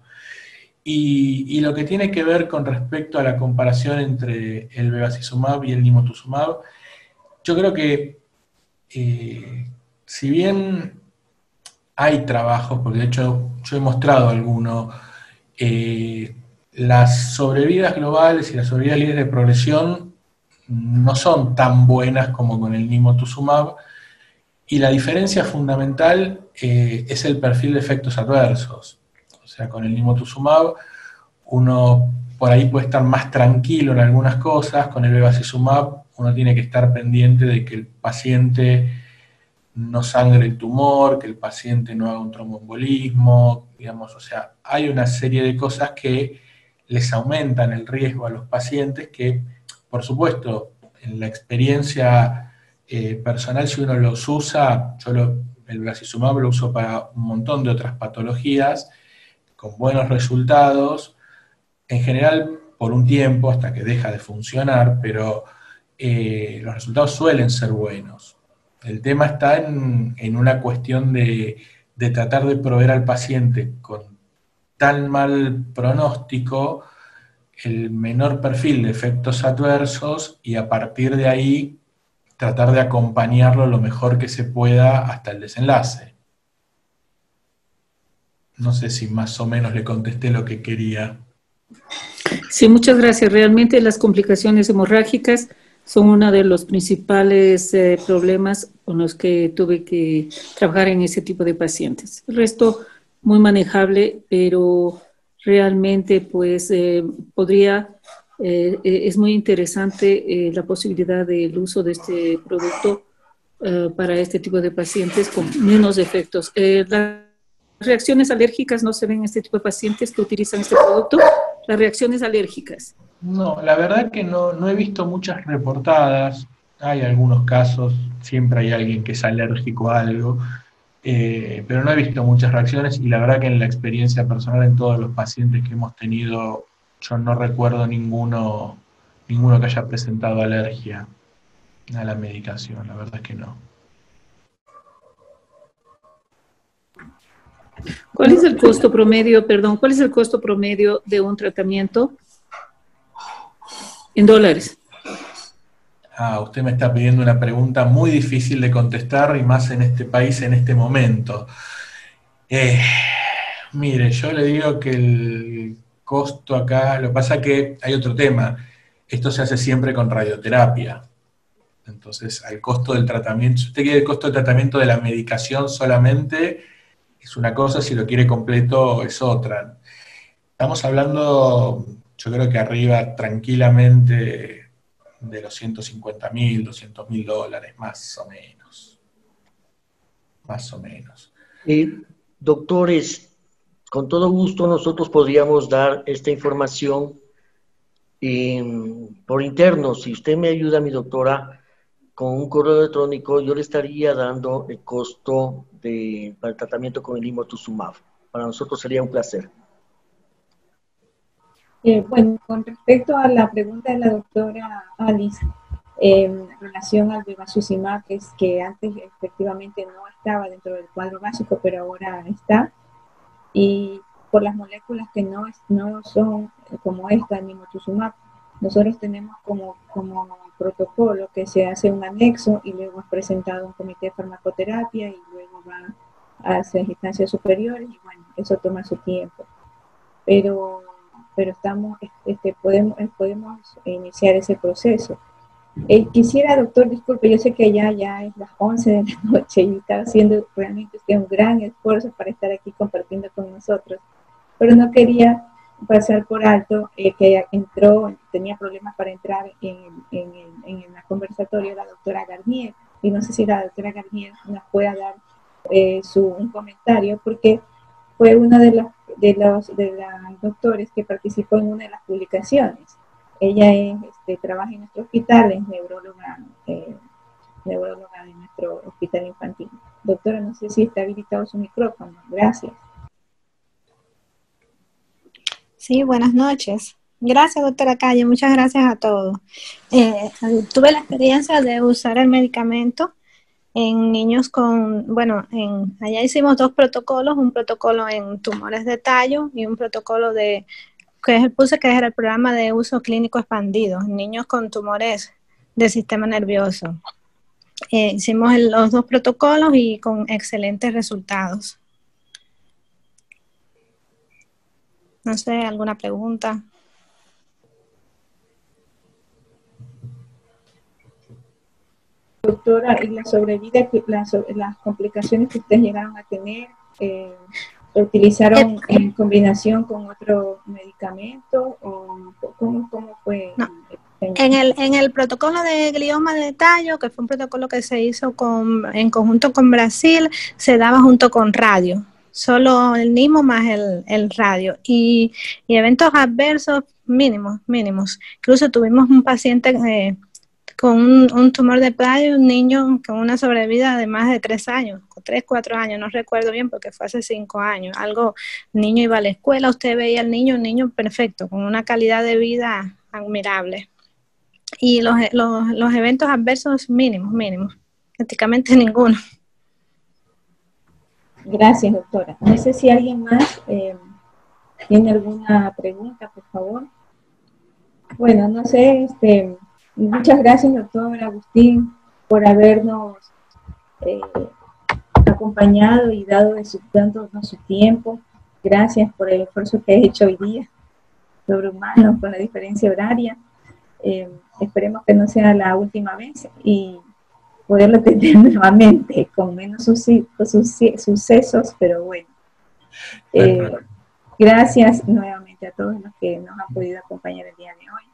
Y, y lo que tiene que ver con respecto a la comparación entre el bevacizumab y el nimotuzumab, yo creo que eh, si bien hay trabajos, porque de hecho yo he mostrado alguno, eh, las sobrevidas globales y las sobrevidas libres de progresión no son tan buenas como con el nimotuzumab, y la diferencia fundamental eh, es el perfil de efectos adversos. O sea, con el nimotuzumab uno por ahí puede estar más tranquilo en algunas cosas, con el bevacizumab uno tiene que estar pendiente de que el paciente no sangre el tumor, que el paciente no haga un tromboembolismo, digamos, o sea, hay una serie de cosas que les aumentan el riesgo a los pacientes que, por supuesto, en la experiencia eh, personal, si uno los usa, yo lo, el bevacizumab lo uso para un montón de otras patologías, con buenos resultados, en general por un tiempo hasta que deja de funcionar, pero eh, los resultados suelen ser buenos. El tema está en, en una cuestión de, de tratar de proveer al paciente con tan mal pronóstico el menor perfil de efectos adversos y a partir de ahí tratar de acompañarlo lo mejor que se pueda hasta el desenlace. No sé si más o menos le contesté lo que quería. Sí, muchas gracias. Realmente las complicaciones hemorrágicas son uno de los principales eh, problemas con los que tuve que trabajar en ese tipo de pacientes. El resto muy manejable, pero realmente pues eh, podría, eh, es muy interesante eh, la posibilidad del uso de este producto eh, para este tipo de pacientes con menos efectos. Eh, las reacciones alérgicas no se ven en este tipo de pacientes que utilizan este producto. Las reacciones alérgicas. No, la verdad que no, no he visto muchas reportadas. Hay algunos casos, siempre hay alguien que es alérgico a algo, eh, pero no he visto muchas reacciones y la verdad que en la experiencia personal en todos los pacientes que hemos tenido, yo no recuerdo ninguno, ninguno que haya presentado alergia a la medicación, la verdad es que no. ¿Cuál es el costo promedio, perdón, cuál es el costo promedio de un tratamiento en dólares? Ah, usted me está pidiendo una pregunta muy difícil de contestar y más en este país en este momento. Eh, mire, yo le digo que el costo acá, lo que pasa es que hay otro tema, esto se hace siempre con radioterapia. Entonces, al costo del tratamiento, si usted quiere el costo del tratamiento de la medicación solamente, es una cosa, si lo quiere completo es otra. Estamos hablando, yo creo que arriba tranquilamente de los ciento cincuenta mil, doscientos mil dólares, más o menos. Más o menos. Eh, doctores, con todo gusto nosotros podríamos dar esta información eh, por interno. Si usted me ayuda, mi doctora, con un correo electrónico, yo le estaría dando el costo de, para el tratamiento con el limotuzumab. Para nosotros sería un placer. Eh, bueno, con respecto a la pregunta de la doctora Alice, eh, en relación al bevacizumab, que es que antes efectivamente no estaba dentro del cuadro básico, pero ahora está, y por las moléculas que no, es, no son como esta, el nimotuzumab, nosotros tenemos como, como protocolo que se hace un anexo y luego es presentado a un comité de farmacoterapia y luego va a las instancias superiores y bueno, eso toma su tiempo. Pero, pero estamos, este, podemos, podemos iniciar ese proceso. Eh, quisiera, doctor, disculpe, yo sé que ya, ya es las once de la noche y está haciendo realmente usted un gran esfuerzo para estar aquí compartiendo con nosotros, pero no quería pasar por alto eh, que entró, tenía problemas para entrar en, en, en, en la conversatoria la doctora Garnier, y no sé si la doctora Garnier nos pueda dar eh, su, un comentario, porque fue una de las de los de las doctores que participó en una de las publicaciones. Ella es, este, trabaja en nuestro hospital, es neuróloga, eh, neuróloga de nuestro hospital infantil. Doctora, no sé si está habilitado su micrófono. Gracias. Sí, buenas noches. Gracias, doctora Calle. Muchas gracias a todos. Eh, tuve la experiencia de usar el medicamento en niños con, bueno, en, allá hicimos dos protocolos, un protocolo en tumores de tallo y un protocolo de, que es el puse, que es el programa de uso clínico expandido, niños con tumores del sistema nervioso. Eh, hicimos el, los dos protocolos y con excelentes resultados. No sé, ¿alguna pregunta? Doctora, ¿y la sobrevida, las, las complicaciones que ustedes llegaron a tener, eh, ¿lo utilizaron en combinación con otro medicamento o cómo, cómo fue? No. En el, en el protocolo de glioma de tallo, que fue un protocolo que se hizo con, en conjunto con Brasil, se daba junto con radio. Solo el nimo más el, el radio. Y, y eventos adversos mínimos, mínimos. Incluso tuvimos un paciente eh, con un, un tumor de tallo, un niño con una sobrevida de más de tres años, tres, cuatro años, no recuerdo bien porque fue hace cinco años. Algo, el niño iba a la escuela, usted veía al niño, un niño perfecto, con una calidad de vida admirable. Y los, los, los eventos adversos mínimos, mínimos, prácticamente ninguno. Gracias, doctora. No sé si alguien más eh, tiene alguna pregunta, por favor. Bueno, no sé, este, muchas gracias, doctor Agustín, por habernos eh, acompañado y dado de su, dándonos su tiempo. Gracias por el esfuerzo que ha hecho hoy día, sobrehumano, con la diferencia horaria. Eh, esperemos que no sea la última vez y poderlo tener nuevamente, con menos sucesos, pero bueno. Eh, gracias nuevamente a todos los que nos han podido acompañar el día de hoy.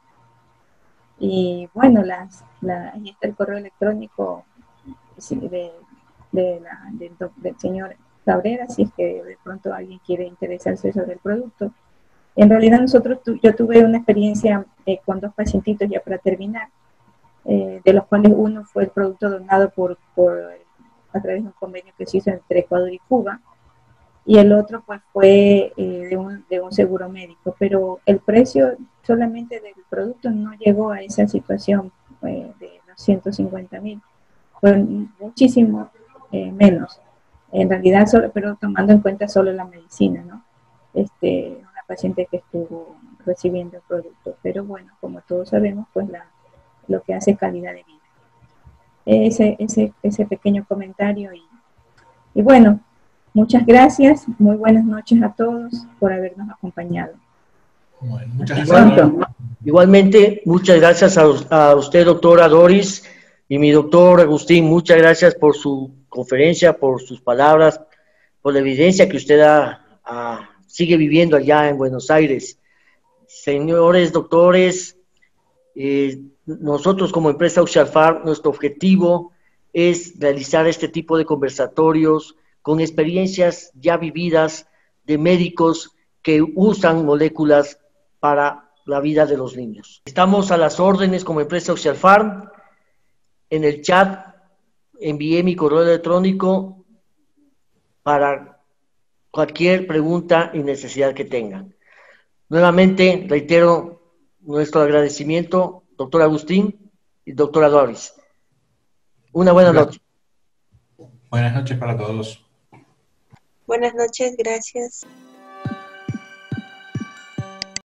Y bueno, las, la, ahí está el correo electrónico de, de la, de, del señor Cabrera, si es que de pronto alguien quiere interesarse sobre el producto. En realidad nosotros, tu, yo tuve una experiencia eh, con dos pacientitos ya para terminar, eh, de los cuales uno fue el producto donado por, por, a través de un convenio que se hizo entre Ecuador y Cuba, y el otro pues fue eh, de, un, de un seguro médico, pero el precio solamente del producto no llegó a esa situación eh, de los ciento cincuenta mil, fue muchísimo eh, menos, en realidad, solo, pero tomando en cuenta solo la medicina, ¿no? Este, una paciente que estuvo recibiendo el producto, pero bueno, como todos sabemos, pues la, lo que hace calidad de vida. Ese, ese, ese pequeño comentario y, y bueno, muchas gracias, muy buenas noches a todos por habernos acompañado. Bueno, muchas gracias. Igualmente, muchas gracias a, a usted, doctora Doris, y mi doctor Agustín, muchas gracias por su conferencia, por sus palabras, por la evidencia que usted ha, ha, sigue viviendo allá en Buenos Aires. Señores doctores, eh, nosotros como empresa Uxarfar, nuestro objetivo es realizar este tipo de conversatorios con experiencias ya vividas de médicos que usan moléculas para la vida de los niños. Estamos a las órdenes como empresa Uxarfar. En el chat envié mi correo electrónico para cualquier pregunta y necesidad que tengan. Nuevamente reitero nuestro agradecimiento, doctor Agustín y doctora Doris. Una buena noche. Buenas noches para todos. Buenas noches, gracias.